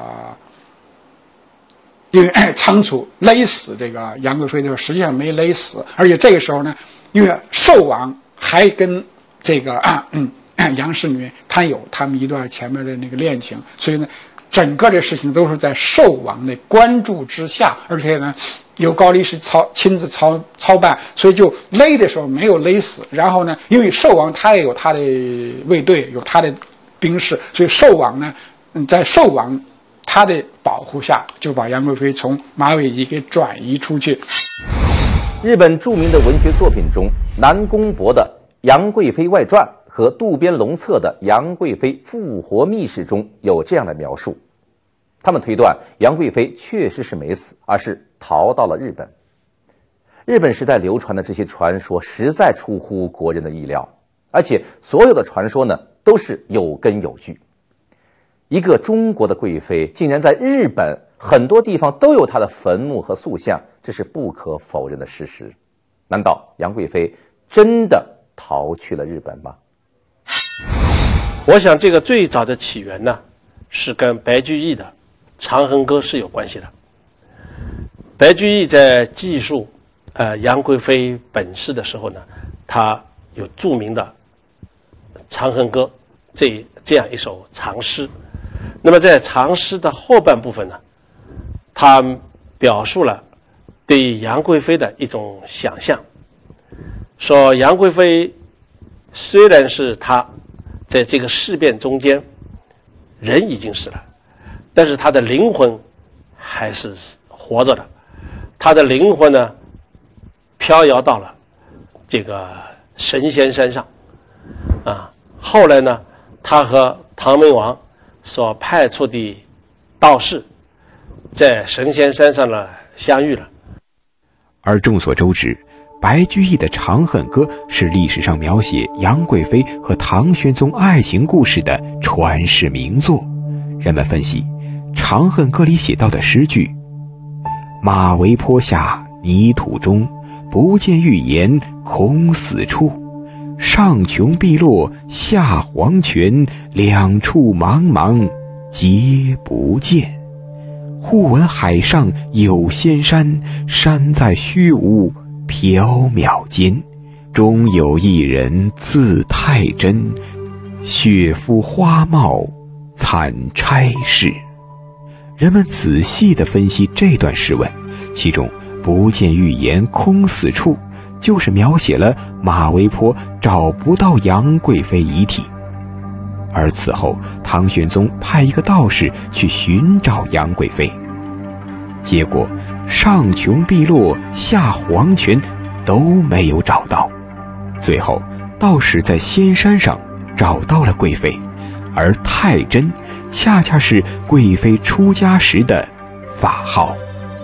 因为仓促勒死这个杨贵妃的时候，实际上没勒死，而且这个时候呢因为寿王还跟这个啊嗯杨氏女他有他们一段前面的那个恋情，所以呢整个这事情都是在寿王的关注之下，而且呢由高力士操亲自操操办，所以就勒的时候没有勒死。然后呢因为寿王他也有他的卫队，有他的兵士，所以寿王呢在寿王他的保护下，就把杨贵妃从马尾驿给转移出去。
日本著名的文学作品中，南宫博的《杨贵妃外传》和渡边龙策的《杨贵妃复活秘史》中有这样的描述。他们推断杨贵妃确实是没死，而是逃到了日本。日本时代流传的这些传说实在出乎国人的意料，而且所有的传说呢都是有根有据。一个中国的贵妃竟然在日本很多地方都有她的坟墓和塑像，这是不可否认的事实。难道杨贵妃真的逃去了日本吗？
我想这个最早的起源呢是跟白居易的《长恨歌》是有关系的。白居易在记述呃杨贵妃本事的时候呢，他有著名的《长恨歌》这这样一首长诗。那么在长诗的后半部分呢，他表述了对杨贵妃的一种想象，说杨贵妃虽然是她在这个事变中间人已经死了，但是她的灵魂还是活着的。她的灵魂呢飘摇到了这个神仙山上啊。后来呢她和唐明王所派出的道士在神仙山上呢相遇了。
而众所周知，白居易的《长恨歌》是历史上描写杨贵妃和唐玄宗爱情故事的传世名作。人们分析《长恨歌》里写到的诗句：马嵬坡下泥土中，不见玉颜空死处。上穷碧落下黄泉，两处茫茫皆不见。忽闻海上有仙山，山在虚无缥缈间。中有一人字太真，雪肤花貌惨差事。人们仔细地分析这段诗文，其中不见玉颜空死处就是描写了马嵬坡找不到杨贵妃遗体。而此后唐玄宗派一个道士去寻找杨贵妃，结果上穷碧落下黄泉都没有找到。最后道士在仙山上找到了贵妃，而太真恰恰是贵妃出家时的法号。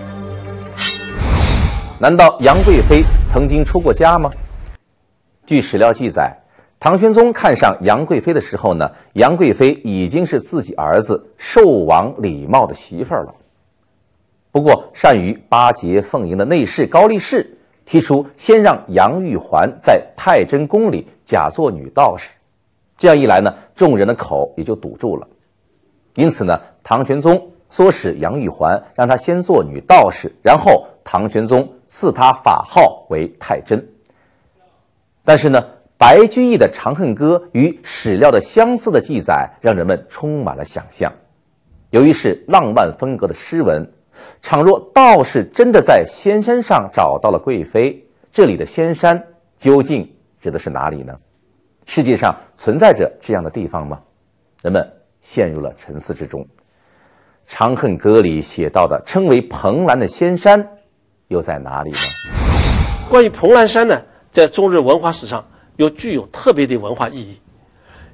难道杨贵妃曾经出过家吗？据史料记载，唐玄宗看上杨贵妃的时候呢，杨贵妃已经是自己儿子寿王李瑁的媳妇儿了。不过善于巴结奉迎的内侍高力士提出先让杨玉环在太真宫里假作女道士，这样一来呢，众人的口也就堵住了。因此呢，唐玄宗唆使杨玉环让她先做女道士，然后唐玄宗赐她法号为太真。但是呢，白居易的《长恨歌》与史料的相似的记载让人们充满了想象。由于是浪漫风格的诗文，倘若道士真的在仙山上找到了贵妃，这里的仙山究竟指的是哪里呢？世界上存在着这样的地方吗？人们陷入了沉思之中。《长恨歌》里写到的称为蓬莱的仙山又在哪里呢？
关于蓬莱山呢，在中日文化史上又具有特别的文化意义。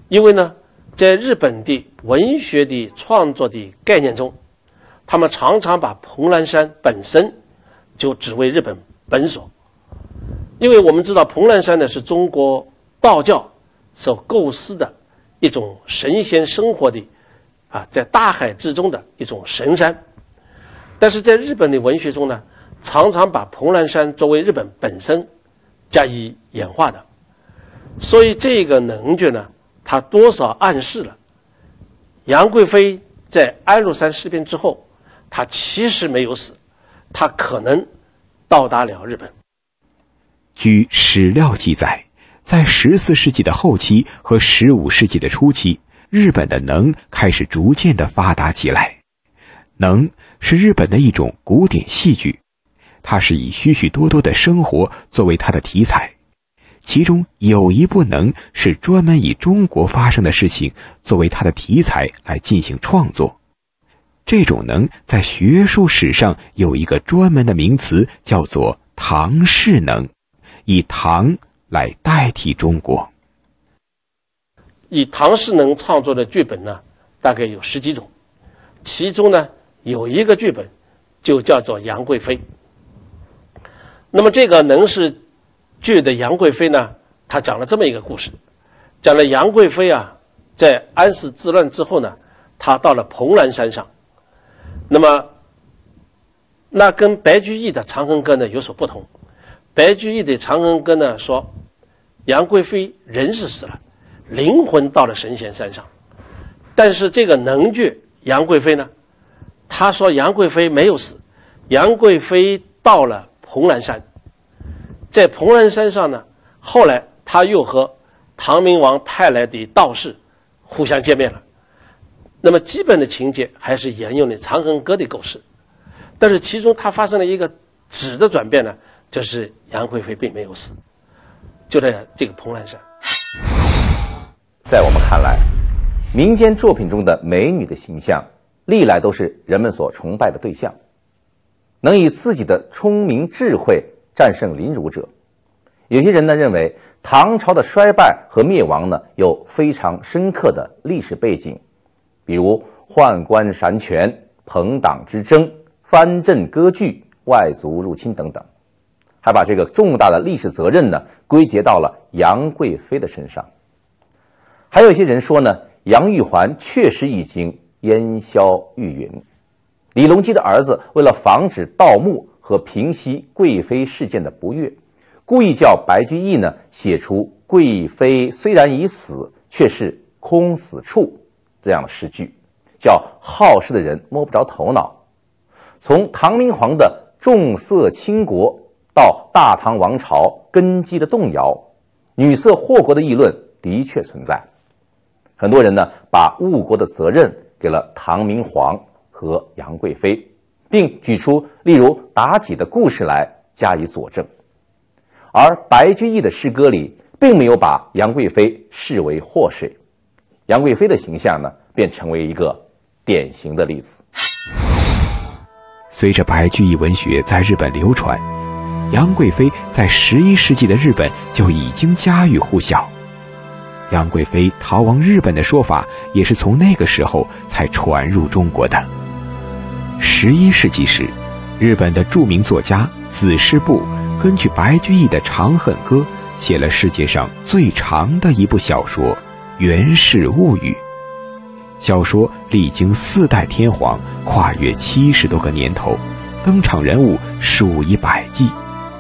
因为呢，在日本的文学的创作的概念中，他们常常把蓬莱山本身就只为日本本所。因为我们知道蓬莱山呢是中国道教所构思的一种神仙生活的啊，在大海之中的一种神山。但是在日本的文学中呢，常常把蓬莱山作为日本本身加以演化的，所以这个能剧呢，它多少暗示了杨贵妃在安禄山事变之后，她其实没有死，她可能到达了日本。
据史料记载，在十四世纪的后期和十五世纪的初期，日本的能开始逐渐的发达起来。能是日本的一种古典戏剧，它是以许许多多的生活作为它的题材，其中有一部能是专门以中国发生的事情作为它的题材来进行创作。这种能在学术史上有一个专门的名词，叫做唐氏能，以唐来代替中国。
以唐氏能创作的剧本呢，大概有十几种，其中呢有一个剧本就叫做杨贵妃。那么这个能氏剧的杨贵妃呢，他讲了这么一个故事，讲了杨贵妃啊，在安史之乱之后呢，她到了蓬莱山上。那么那跟白居易的《长恨歌》呢有所不同。白居易的《长恨歌》呢说，杨贵妃人是死了，灵魂到了神仙山上。但是这个能剧杨贵妃呢，他说杨贵妃没有死，杨贵妃到了蓬莱山，在蓬莱山上呢，后来他又和唐明王派来的道士互相见面了。那么基本的情节还是沿用了《长恨歌》的构思，但是其中它发生了一个质的转变呢，就是杨贵妃并没有死，就在这个蓬莱山。
在我们看来，民间作品中的美女的形象历来都是人们所崇拜的对象，能以自己的聪明智慧战胜凌辱者。有些人呢认为唐朝的衰败和灭亡呢有非常深刻的历史背景，比如宦官擅权、朋党之争、藩镇割据、外族入侵等等，还把这个重大的历史责任呢归结到了杨贵妃的身上。还有一些人说呢，杨玉环确实已经烟消玉殒。李隆基的儿子为了防止盗墓和平息贵妃事件的不悦，故意叫白居易呢写出贵妃虽然已死，却是空死处这样的诗句，叫好事的人摸不着头脑。从唐明皇的重色轻国到大唐王朝根基的动摇，女色祸国的议论的确存在。很多人呢把误国的责任给了唐明皇和杨贵妃，并举出例如妲己的故事来加以佐证。而白居易的诗歌里并没有把杨贵妃视为祸水，杨贵妃的形象呢便成为一个典型的例子。
随着白居易文学在日本流传，杨贵妃在十一世纪的日本就已经家喻户晓。杨贵妃逃亡日本的说法也是从那个时候才传入中国的。十一世纪时，日本的著名作家子师部根据白居易的《长恨歌》写了世界上最长的一部小说《源氏物语》。小说历经四代天皇，跨越七十多个年头，登场人物数以百计。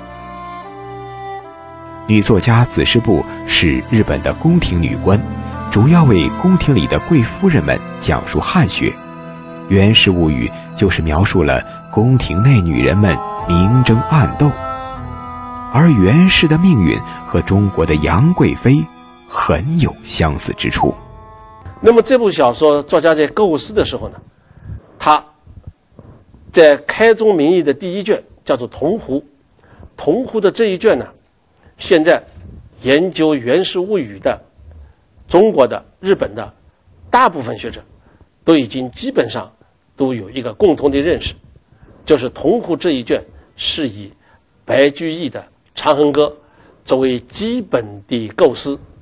女作家子师部是日本的宫廷女官，主要为宫廷里的贵夫人们讲述汉学。《源氏物语》就是描述了宫廷内女人们明争暗斗，而源氏的命运和中国的杨贵妃很有相似之处。
那么这部小说作家在构思的时候呢，他在开宗明义的第一卷叫做铜壶，铜壶的这一卷呢，现在研究《源氏物语》的中国的、日本的大部分学者都已经基本上都有一个共同的认识，就是铜壶这一卷是以白居易的《长恨歌》作为基本的构思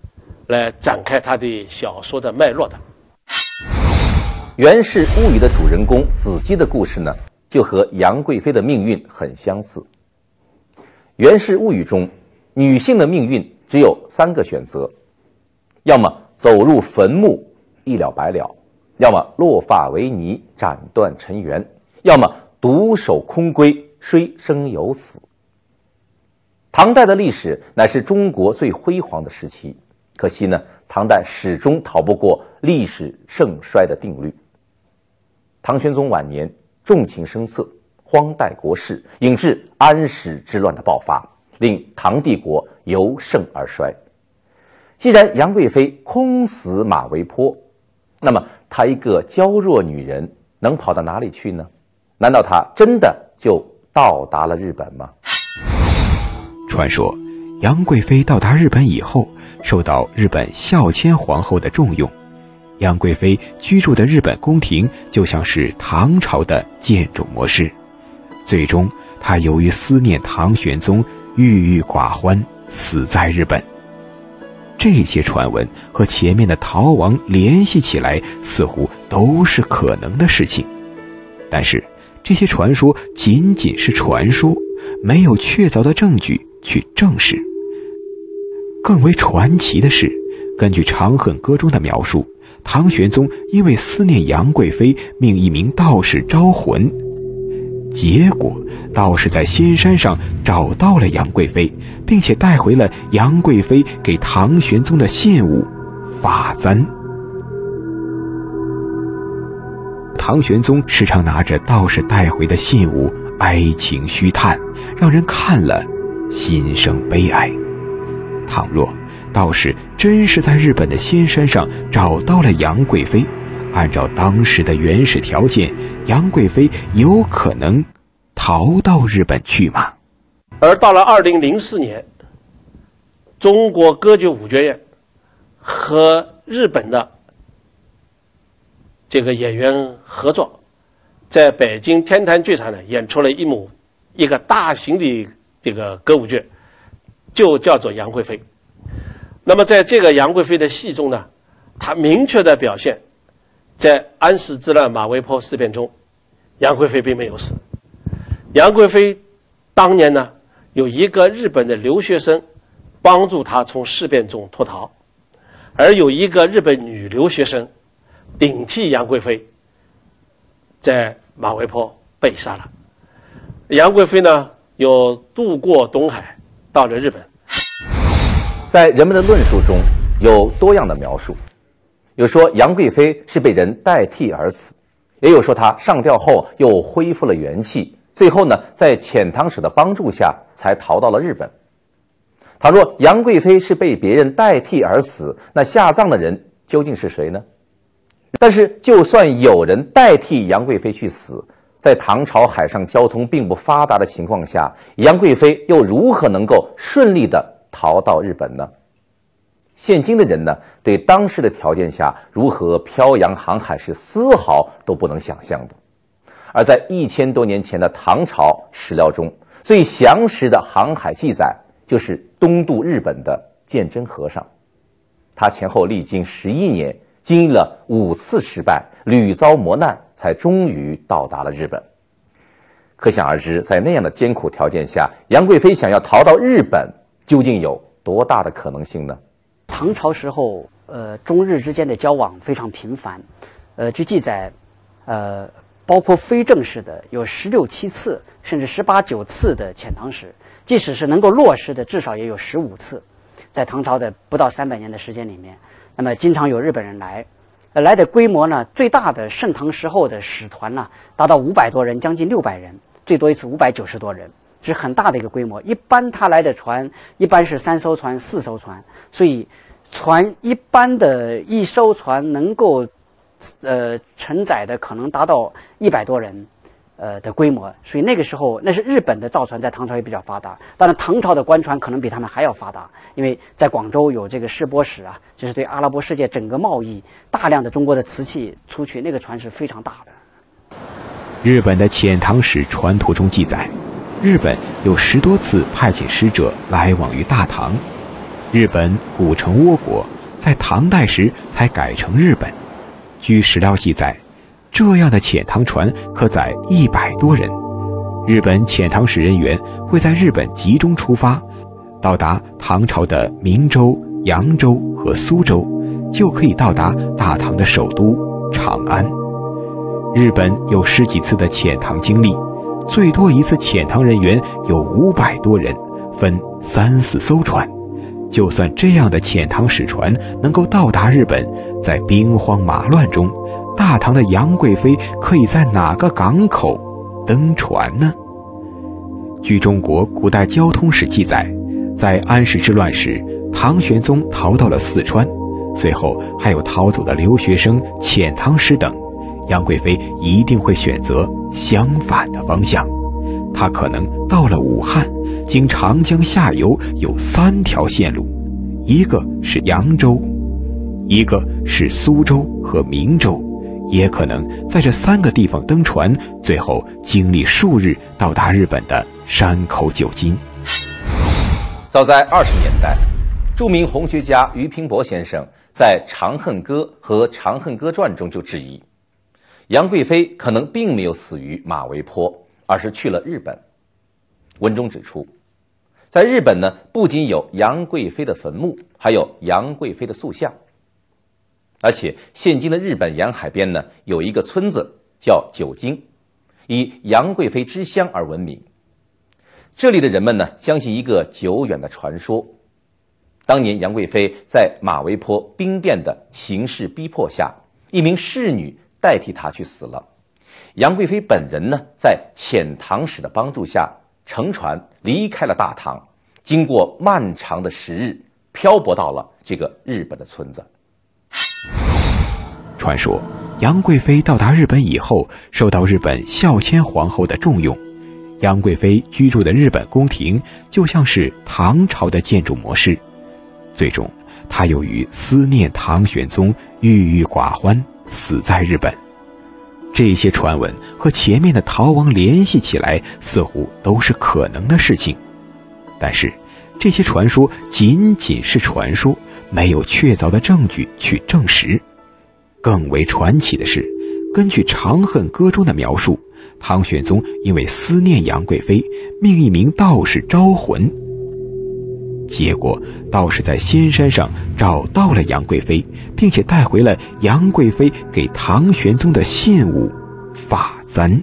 来展开他的小说的脉络的。
《源氏物语》的主人公子姬的故事呢，就和杨贵妃的命运很相似。《源氏物语》中，女性的命运只有三个选择：要么走入坟墓，一了百了；要么落发为尼，斩断尘缘；要么独守空闺，虽生有死。唐代的历史乃是中国最辉煌的时期，可惜呢，唐代始终逃不过历史盛衰的定律。唐玄宗晚年重情声色，荒怠国事，引致安史之乱的爆发，令唐帝国由盛而衰。既然杨贵妃空死马嵬坡，那么她一个娇弱女人能跑到哪里去呢？难道她真的就到达了日本吗？
传说杨贵妃到达日本以后，受到日本孝谦皇后的重用。杨贵妃居住的日本宫廷就像是唐朝的建筑模式，最终她由于思念唐玄宗，郁郁寡欢，死在日本。这些传闻和前面的逃亡联系起来，似乎都是可能的事情。但是这些传说仅仅是传说，没有确凿的证据去证实。更为传奇的是，根据《长恨歌》中的描述，唐玄宗因为思念杨贵妃，命一名道士招魂。结果道士在仙山上找到了杨贵妃，并且带回了杨贵妃给唐玄宗的献物发簪。唐玄宗时常拿着道士带回的信物哀情虚叹，让人看了心生悲哀。倘若道士真是在日本的仙山上找到了杨贵妃，按照当时的原始条件，杨贵妃有可能逃到日本去吗？
而到了二零零四年，中国歌剧舞剧院和日本的这个演员合作，在北京天坛剧场呢演出了一幕一个大型的这个歌舞剧，就叫做《杨贵妃》。那么在这个杨贵妃的戏中呢，她明确的表现，在安史之乱马嵬坡事变中，杨贵妃并没有死。杨贵妃当年呢，有一个日本的留学生帮助她从事变中脱逃，而有一个日本女留学生顶替杨贵妃在马嵬坡被杀了。杨贵妃呢，又渡过东海到了日本。
在人们的论述中有多样的描述，有说杨贵妃是被人代替而死，也有说她上吊后又恢复了元气，最后呢，在遣唐使的帮助下才逃到了日本。倘若杨贵妃是被别人代替而死，那下葬的人究竟是谁呢？但是就算有人代替杨贵妃去死，在唐朝海上交通并不发达的情况下，杨贵妃又如何能够顺利地逃到日本呢？现今的人呢，对当时的条件下如何漂洋航海是丝毫都不能想象的。而在一千多年前的唐朝史料中，最详实的航海记载就是东渡日本的鉴真和尚，他前后历经十一年，经历了五次失败，屡遭磨难，才终于到达了日本。可想而知，在那样的艰苦条件下，杨贵妃想要逃到日本，究竟有多大的可能性呢？
唐朝时候，呃，中日之间的交往非常频繁，呃，据记载，呃，包括非正式的有十六七次，甚至十八九次的遣唐使，即使是能够落实的，至少也有十五次，在唐朝的不到三百年的时间里面，那么经常有日本人来，呃、来的规模呢，最大的盛唐时候的使团呢，达到五百多人，将近六百人，最多一次五百九十多人。是很大的一个规模，一般他来的船一般是三艘船、四艘船，所以船一般的一艘船能够呃承载的可能达到一百多人呃的规模，所以那个时候那是日本的造船在唐朝也比较发达，当然唐朝的官船可能比他们还要发达，因为在广州有这个世波使啊，就是对阿拉伯世界整个贸易大量的中国的瓷器出去，那个船是非常大的。
日本的遣唐使传图中记载，日本有十多次派遣使者来往于大唐。日本古城倭国， 在唐代时才改成日本。据史料记载，这样的遣唐船可载一百多人。日本遣唐使人员会在日本集中出发，到达唐朝的明州、扬州和苏州，就可以到达大唐的首都长安。日本有十几次的遣唐经历，最多一次遣唐人员有五百多人，分三四艘船。就算这样的遣唐使船能够到达日本，在兵荒马乱中，大唐的杨贵妃可以在哪个港口登船呢？据中国古代交通史记载，在安史之乱时，唐玄宗逃到了四川，随后还有逃走的留学生、遣唐使等，杨贵妃一定会选择相反的方向。她可能到了武汉，经长江下游有三条线路，一个是扬州，一个是苏州和明州，也可能在这三个地方登船，最后经历数日到达日本的山口九津。
早在二十年代，著名红学家俞平伯先生在《长恨歌》和《长恨歌传》中就质疑，杨贵妃可能并没有死于马嵬坡，而是去了日本。文中指出，在日本呢，不仅有杨贵妃的坟墓，还有杨贵妃的塑像。而且现今的日本沿海边呢，有一个村子叫九津，以杨贵妃之乡而闻名。这里的人们呢，相信一个久远的传说：当年杨贵妃在马嵬坡兵变的形势逼迫下，一名侍女代替她去死了。杨贵妃本人呢，在遣唐使的帮助下，乘船离开了大唐，经过漫长的时日，漂泊到了这个日本的村子。
传说杨贵妃到达日本以后，受到日本孝谦皇后的重用。杨贵妃居住的日本宫廷就像是唐朝的建筑模式。最终，她由于思念唐玄宗，郁郁寡欢，死在日本。这些传闻和前面的逃亡联系起来，似乎都是可能的事情。但是，这些传说仅仅是传说，没有确凿的证据去证实。更为传奇的是，根据《长恨歌》中的描述，唐玄宗因为思念杨贵妃，命一名道士招魂。结果道士在仙山上找到了杨贵妃，并且带回了杨贵妃给唐玄宗的信物发簪。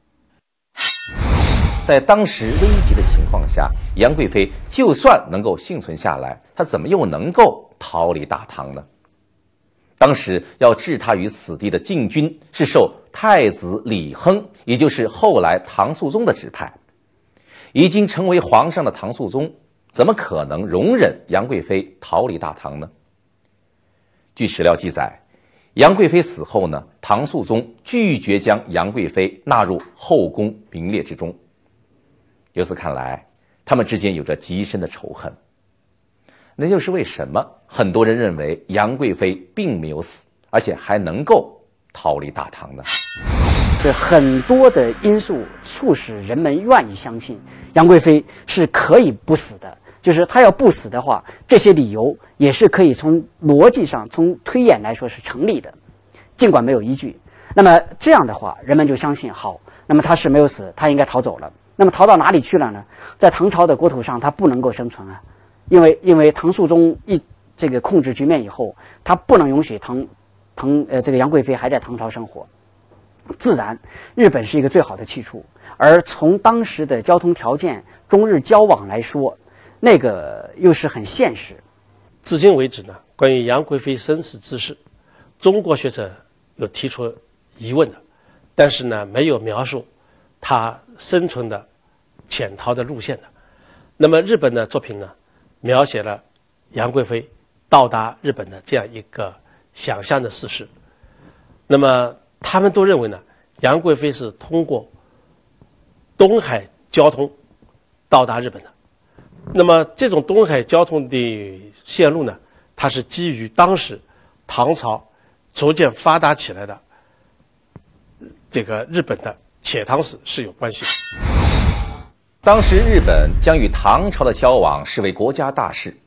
在当时危急的情况下，杨贵妃就算能够幸存下来，她怎么又能够逃离大唐呢？当时要置她于死地的禁军是受太子李亨，也就是后来唐肃宗的指派。已经成为皇上的唐肃宗，怎么可能容忍杨贵妃逃离大唐呢？据史料记载，杨贵妃死后呢，唐肃宗拒绝将杨贵妃纳入后宫名列之中。由此看来，他们之间有着极深的仇恨。那就是为什么很多人认为杨贵妃并没有死，而且还能够逃离大唐呢？
是很多的因素促使人们愿意相信杨贵妃是可以不死的。就是她要不死的话，这些理由也是可以从逻辑上、从推演来说是成立的，尽管没有依据。那么这样的话，人们就相信好，那么她是没有死，她应该逃走了。那么逃到哪里去了呢？在唐朝的国土上，她不能够生存啊，因为因为唐肃宗一这个控制局面以后，他不能允许唐唐呃这个杨贵妃还在唐朝生活。自然，日本是一个最好的去处。而从当时的交通条件、中日交往来说，那个又是很现实。
至今为止呢，关于杨贵妃生死之事，中国学者有提出疑问的，但是呢，没有描述她生存的、潜逃的路线的。那么日本的作品呢，描写了杨贵妃到达日本的这样一个想象的事实。那么他们都认为呢，杨贵妃是通过东海交通到达日本的。那么这种东海交通的线路呢，它是基于当时唐朝逐渐发达起来的这个日本的遣唐使是有关系的。
当时日本将与唐朝的交往视为国家大事，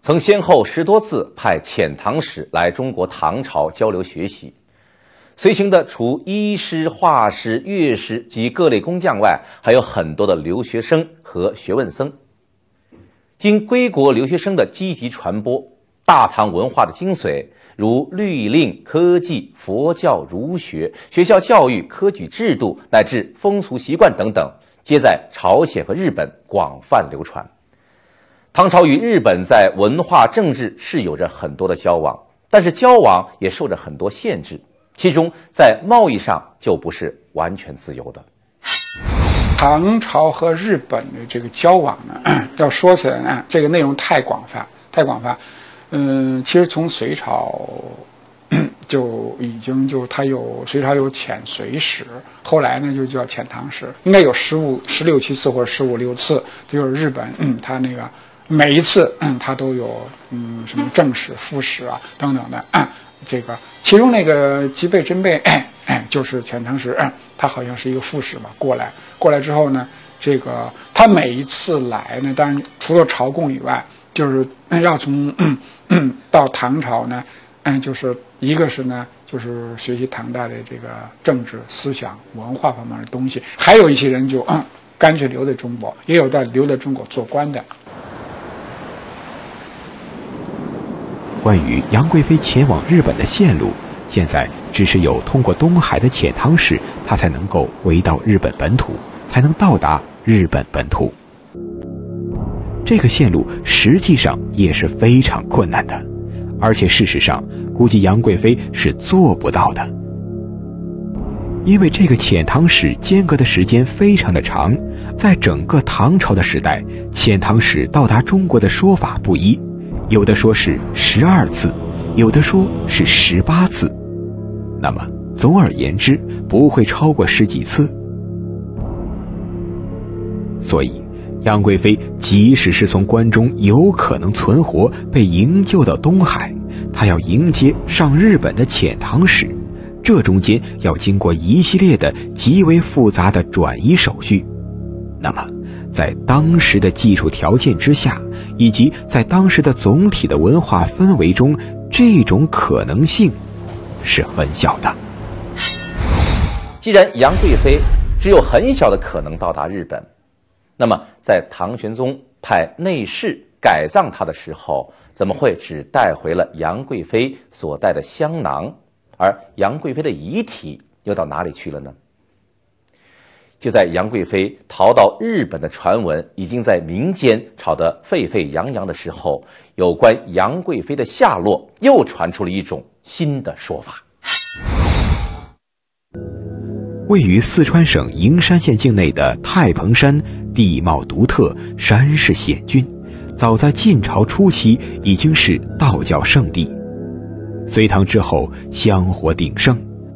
曾先后十多次派遣唐使来中国唐朝交流学习。随行的除医师、画师、乐师及各类工匠外，还有很多的留学生和学问僧。经归国留学生的积极传播，大唐文化的精髓，如律令、科技、佛教、儒学、学校教育、科举制度乃至风俗习惯等等，皆在朝鲜和日本广泛流传。唐朝与日本在文化、政治是有着很多的交往，但是交往也受着很多限制，其中在贸易上就不是完全自由的。
唐朝和日本的这个交往呢，要说起来呢，这个内容太广泛，太广泛。嗯，其实从隋朝就已经就它有隋朝有遣隋使，后来呢就叫遣唐使，应该有十五十六七次或者十五六次，就是日本，嗯，它那个每一次，嗯，它都有嗯什么正使、副使啊等等的，嗯，这个其中那个吉备真备。就是遣唐使，他好像是一个副使吧，过来过来之后呢，这个他每一次来呢，当然除了朝贡以外，就是要从、嗯嗯、到唐朝呢，嗯，就是一个是呢，就是学习唐代的这个政治思想文化方面的东西，还有一些人就嗯干脆留在中国，也有在留在中国做官的。
关于杨贵妃前往日本的线路，现在只是有通过东海的遣唐使，他才能够回到日本本土，才能到达日本本土。这个线路实际上也是非常困难的，而且事实上估计杨贵妃是做不到的，因为这个遣唐使间隔的时间非常的长，在整个唐朝的时代，遣唐使到达中国的说法不一，有的说是十二次，有的说是十八次，那么总而言之不会超过十几次。所以杨贵妃即使是从关中有可能存活被营救到东海，她要迎接上日本的遣唐使，这中间要经过一系列的极为复杂的转移手续。那么在当时的技术条件之下，以及在当时的总体的文化氛围中，这种可能性是很小的。
既然杨贵妃只有很小的可能到达日本，那么在唐玄宗派内侍改葬她的时候，怎么会只带回了杨贵妃所带的香囊，而杨贵妃的遗体又到哪里去了呢？就在杨贵妃逃到日本的传闻已经在民间吵得沸沸扬扬的时候，有关杨贵妃的下落又传出了一种新的说法。
位于四川省营山县境内的太蓬山地貌独特，山势险峻，早在晋朝初期已经是道教圣地，隋唐之后香火鼎盛。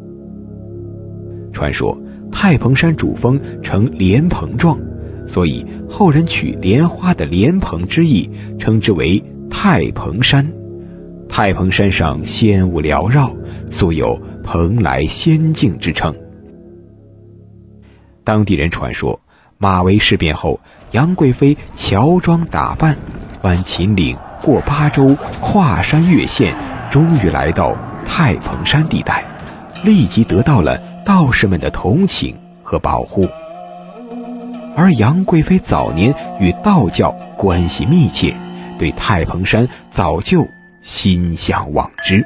传说太蓬山主峰呈莲蓬状，所以后人取莲花的莲蓬之意，称之为太蓬山。太蓬山上仙雾缭绕，素有蓬莱仙境之称。当地人传说，马嵬事变后，杨贵妃乔装打扮，翻秦岭，过巴州，跨山越县，终于来到太蓬山地带，立即得到了道士们的同情和保护。而杨贵妃早年与道教关系密切，对太蓬山早就心向往之。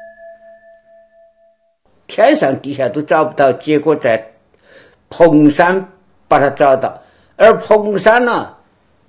天上地下都找不到，结果在蓬山把它找到。而蓬山呢、啊，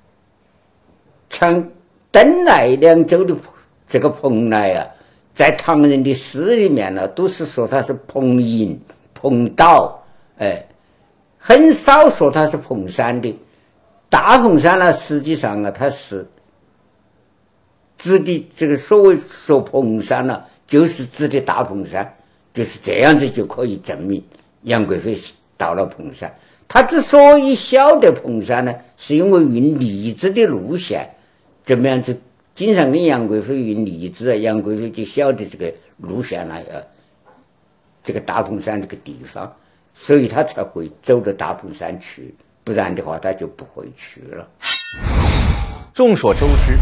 像登莱两州的这个蓬莱啊，在唐人的诗里面呢，都是说它是蓬营、蓬岛，哎，很少说它是蓬山的。大蓬山呢，实际上啊，它是指的这个所谓说蓬山呢、啊，就是指的大蓬山，就是这样子就可以证明杨贵妃到了蓬山。他之所以晓得蓬山呢，是因为运荔枝的路线，怎么样子经常跟杨贵妃运荔枝啊，杨贵妃就晓得这个路线来啊，这个大蓬山这个地方，所以他才会走到大蓬山去，不然的话他就不会去了。
众所周知，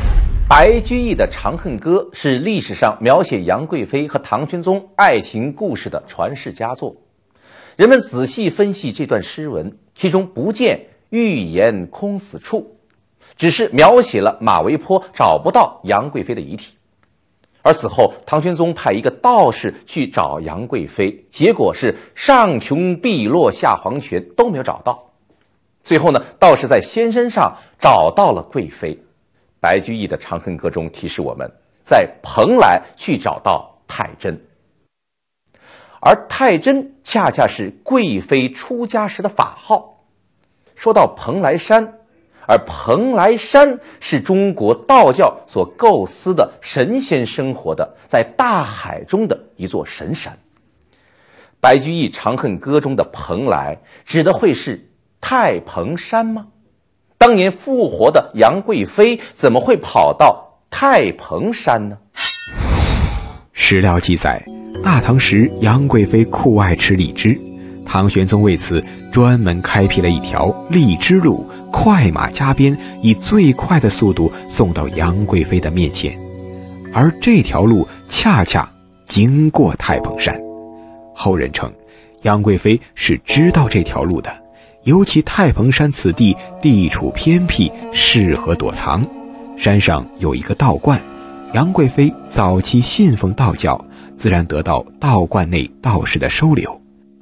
白居易的《长恨歌》是历史上描写杨贵妃和唐玄宗爱情故事的传世佳作。人们仔细分析这段诗文，其中不见欲言空死处，只是描写了马嵬坡找不到杨贵妃的遗体。而此后，唐玄宗派一个道士去找杨贵妃，结果是上穷碧落下黄泉，都没有找到。最后呢，道士在仙山上找到了贵妃。白居易的《长恨歌》中提示我们，在蓬莱去找到太真，而太真恰恰是贵妃出家时的法号。说到蓬莱山，而蓬莱山是中国道教所构思的神仙生活的在大海中的一座神山。白居易《长恨歌》中的蓬莱指的会是太蓬山吗？当年复活的杨贵妃怎么会跑到太蓬山呢？
史料记载，大唐时杨贵妃酷爱吃荔枝，唐玄宗为此专门开辟了一条荔枝路，快马加鞭，以最快的速度送到杨贵妃的面前。而这条路恰恰经过太蓬山。后人称，杨贵妃是知道这条路的，尤其太蓬山此地地处偏僻，适合躲藏，山上有一个道观，杨贵妃早期信奉道教，自然得到道观内道士的收留。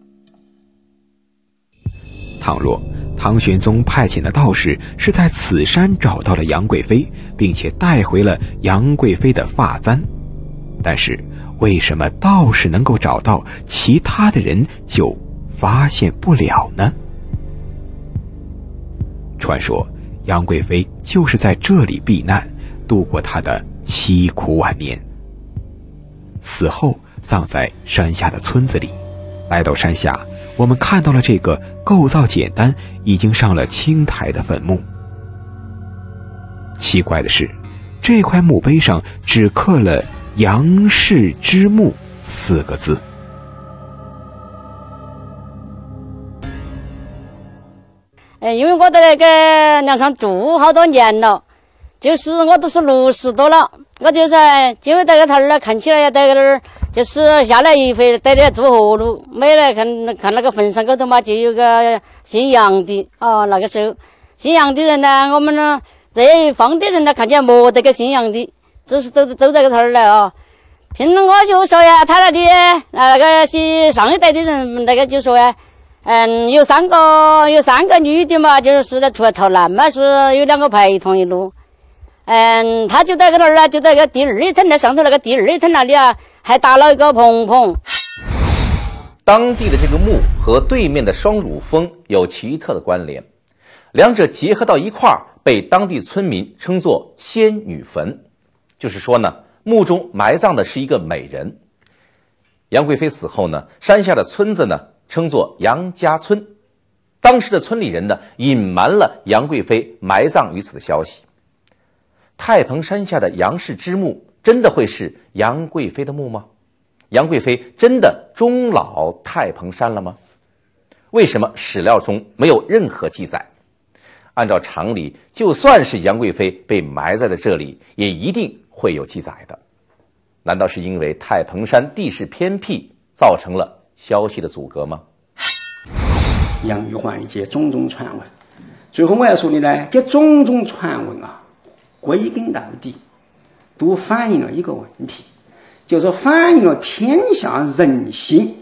倘若唐玄宗派遣的道士是在此山找到了杨贵妃，并且带回了杨贵妃的发簪，但是为什么道士能够找到，其他的人就发现不了呢？传说杨贵妃就是在这里避难，度过她的凄苦晚年，死后葬在山下的村子里。来到山下，我们看到了这个构造简单、已经上了青苔的坟墓。奇怪的是，这块墓碑上只刻了杨氏之墓四个字。
哎，因为我在那个梁上住好多年了，就是我都是六十多了，我就是因为在这头儿呢，看起来在那儿就是下来一回在那做活路，没来看看那个坟上高头嘛，就有个姓杨的哦，那个时候姓杨的人呢，我们呢这一方的人呢看起来没得个姓杨的，只是走走在个头儿来啊。听我就说呀，他那里那个是上一代的人，那个就说呀。嗯，有三个有三个女的嘛，就是呢出来逃难嘛，是有两个陪同一路。嗯，他就在那儿呢，就在个第二层那上头那个第二层那里啊，还搭了一个棚棚。
当地的这个墓和对面的双乳峰有奇特的关联，两者结合到一块儿，被当地村民称作仙女坟。就是说呢，墓中埋葬的是一个美人。杨贵妃死后呢，山下的村子呢称作杨家村，当时的村里人呢隐瞒了杨贵妃埋葬于此的消息。太蓬山下的杨氏之墓真的会是杨贵妃的墓吗？杨贵妃真的终老太蓬山了吗？为什么史料中没有任何记载？按照常理，就算是杨贵妃被埋在了这里，也一定会有记载的。难道是因为太蓬山地势偏僻，造成了消息的阻隔吗？
杨玉环的这种种传闻，最后我要说的呢，这种种传闻啊，归根到底都反映了一个问题，就是反映了天下人心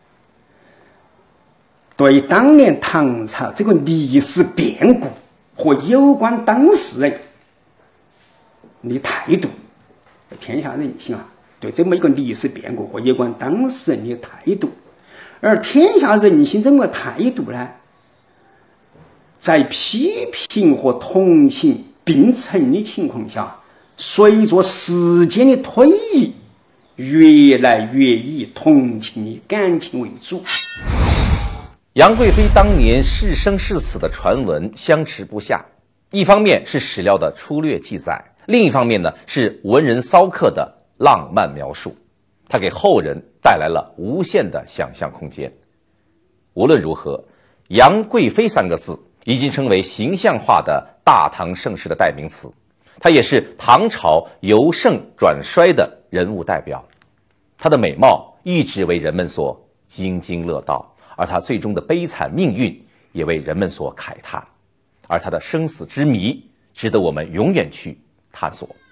对当年唐朝这个历史变故和有关当事人的态度。天下人心啊，对这么一个历史变故和有关当事人的态度。而天下人心这么个态度呢，在批评和同情并存的情况下，随着时间的推移，越来越以同情的感情为主。
杨贵妃当年是生是死的传闻相持不下，一方面是史料的粗略记载，另一方面呢是文人骚客的浪漫描述，它给后人带来了无限的想象空间。无论如何，杨贵妃三个字已经成为形象化的大唐盛世的代名词， 她也是唐朝由盛转衰的人物代表。她的美貌一直为人们所津津乐道，而她最终的悲惨命运也为人们所慨叹，而她的生死之谜值得我们永远去探索。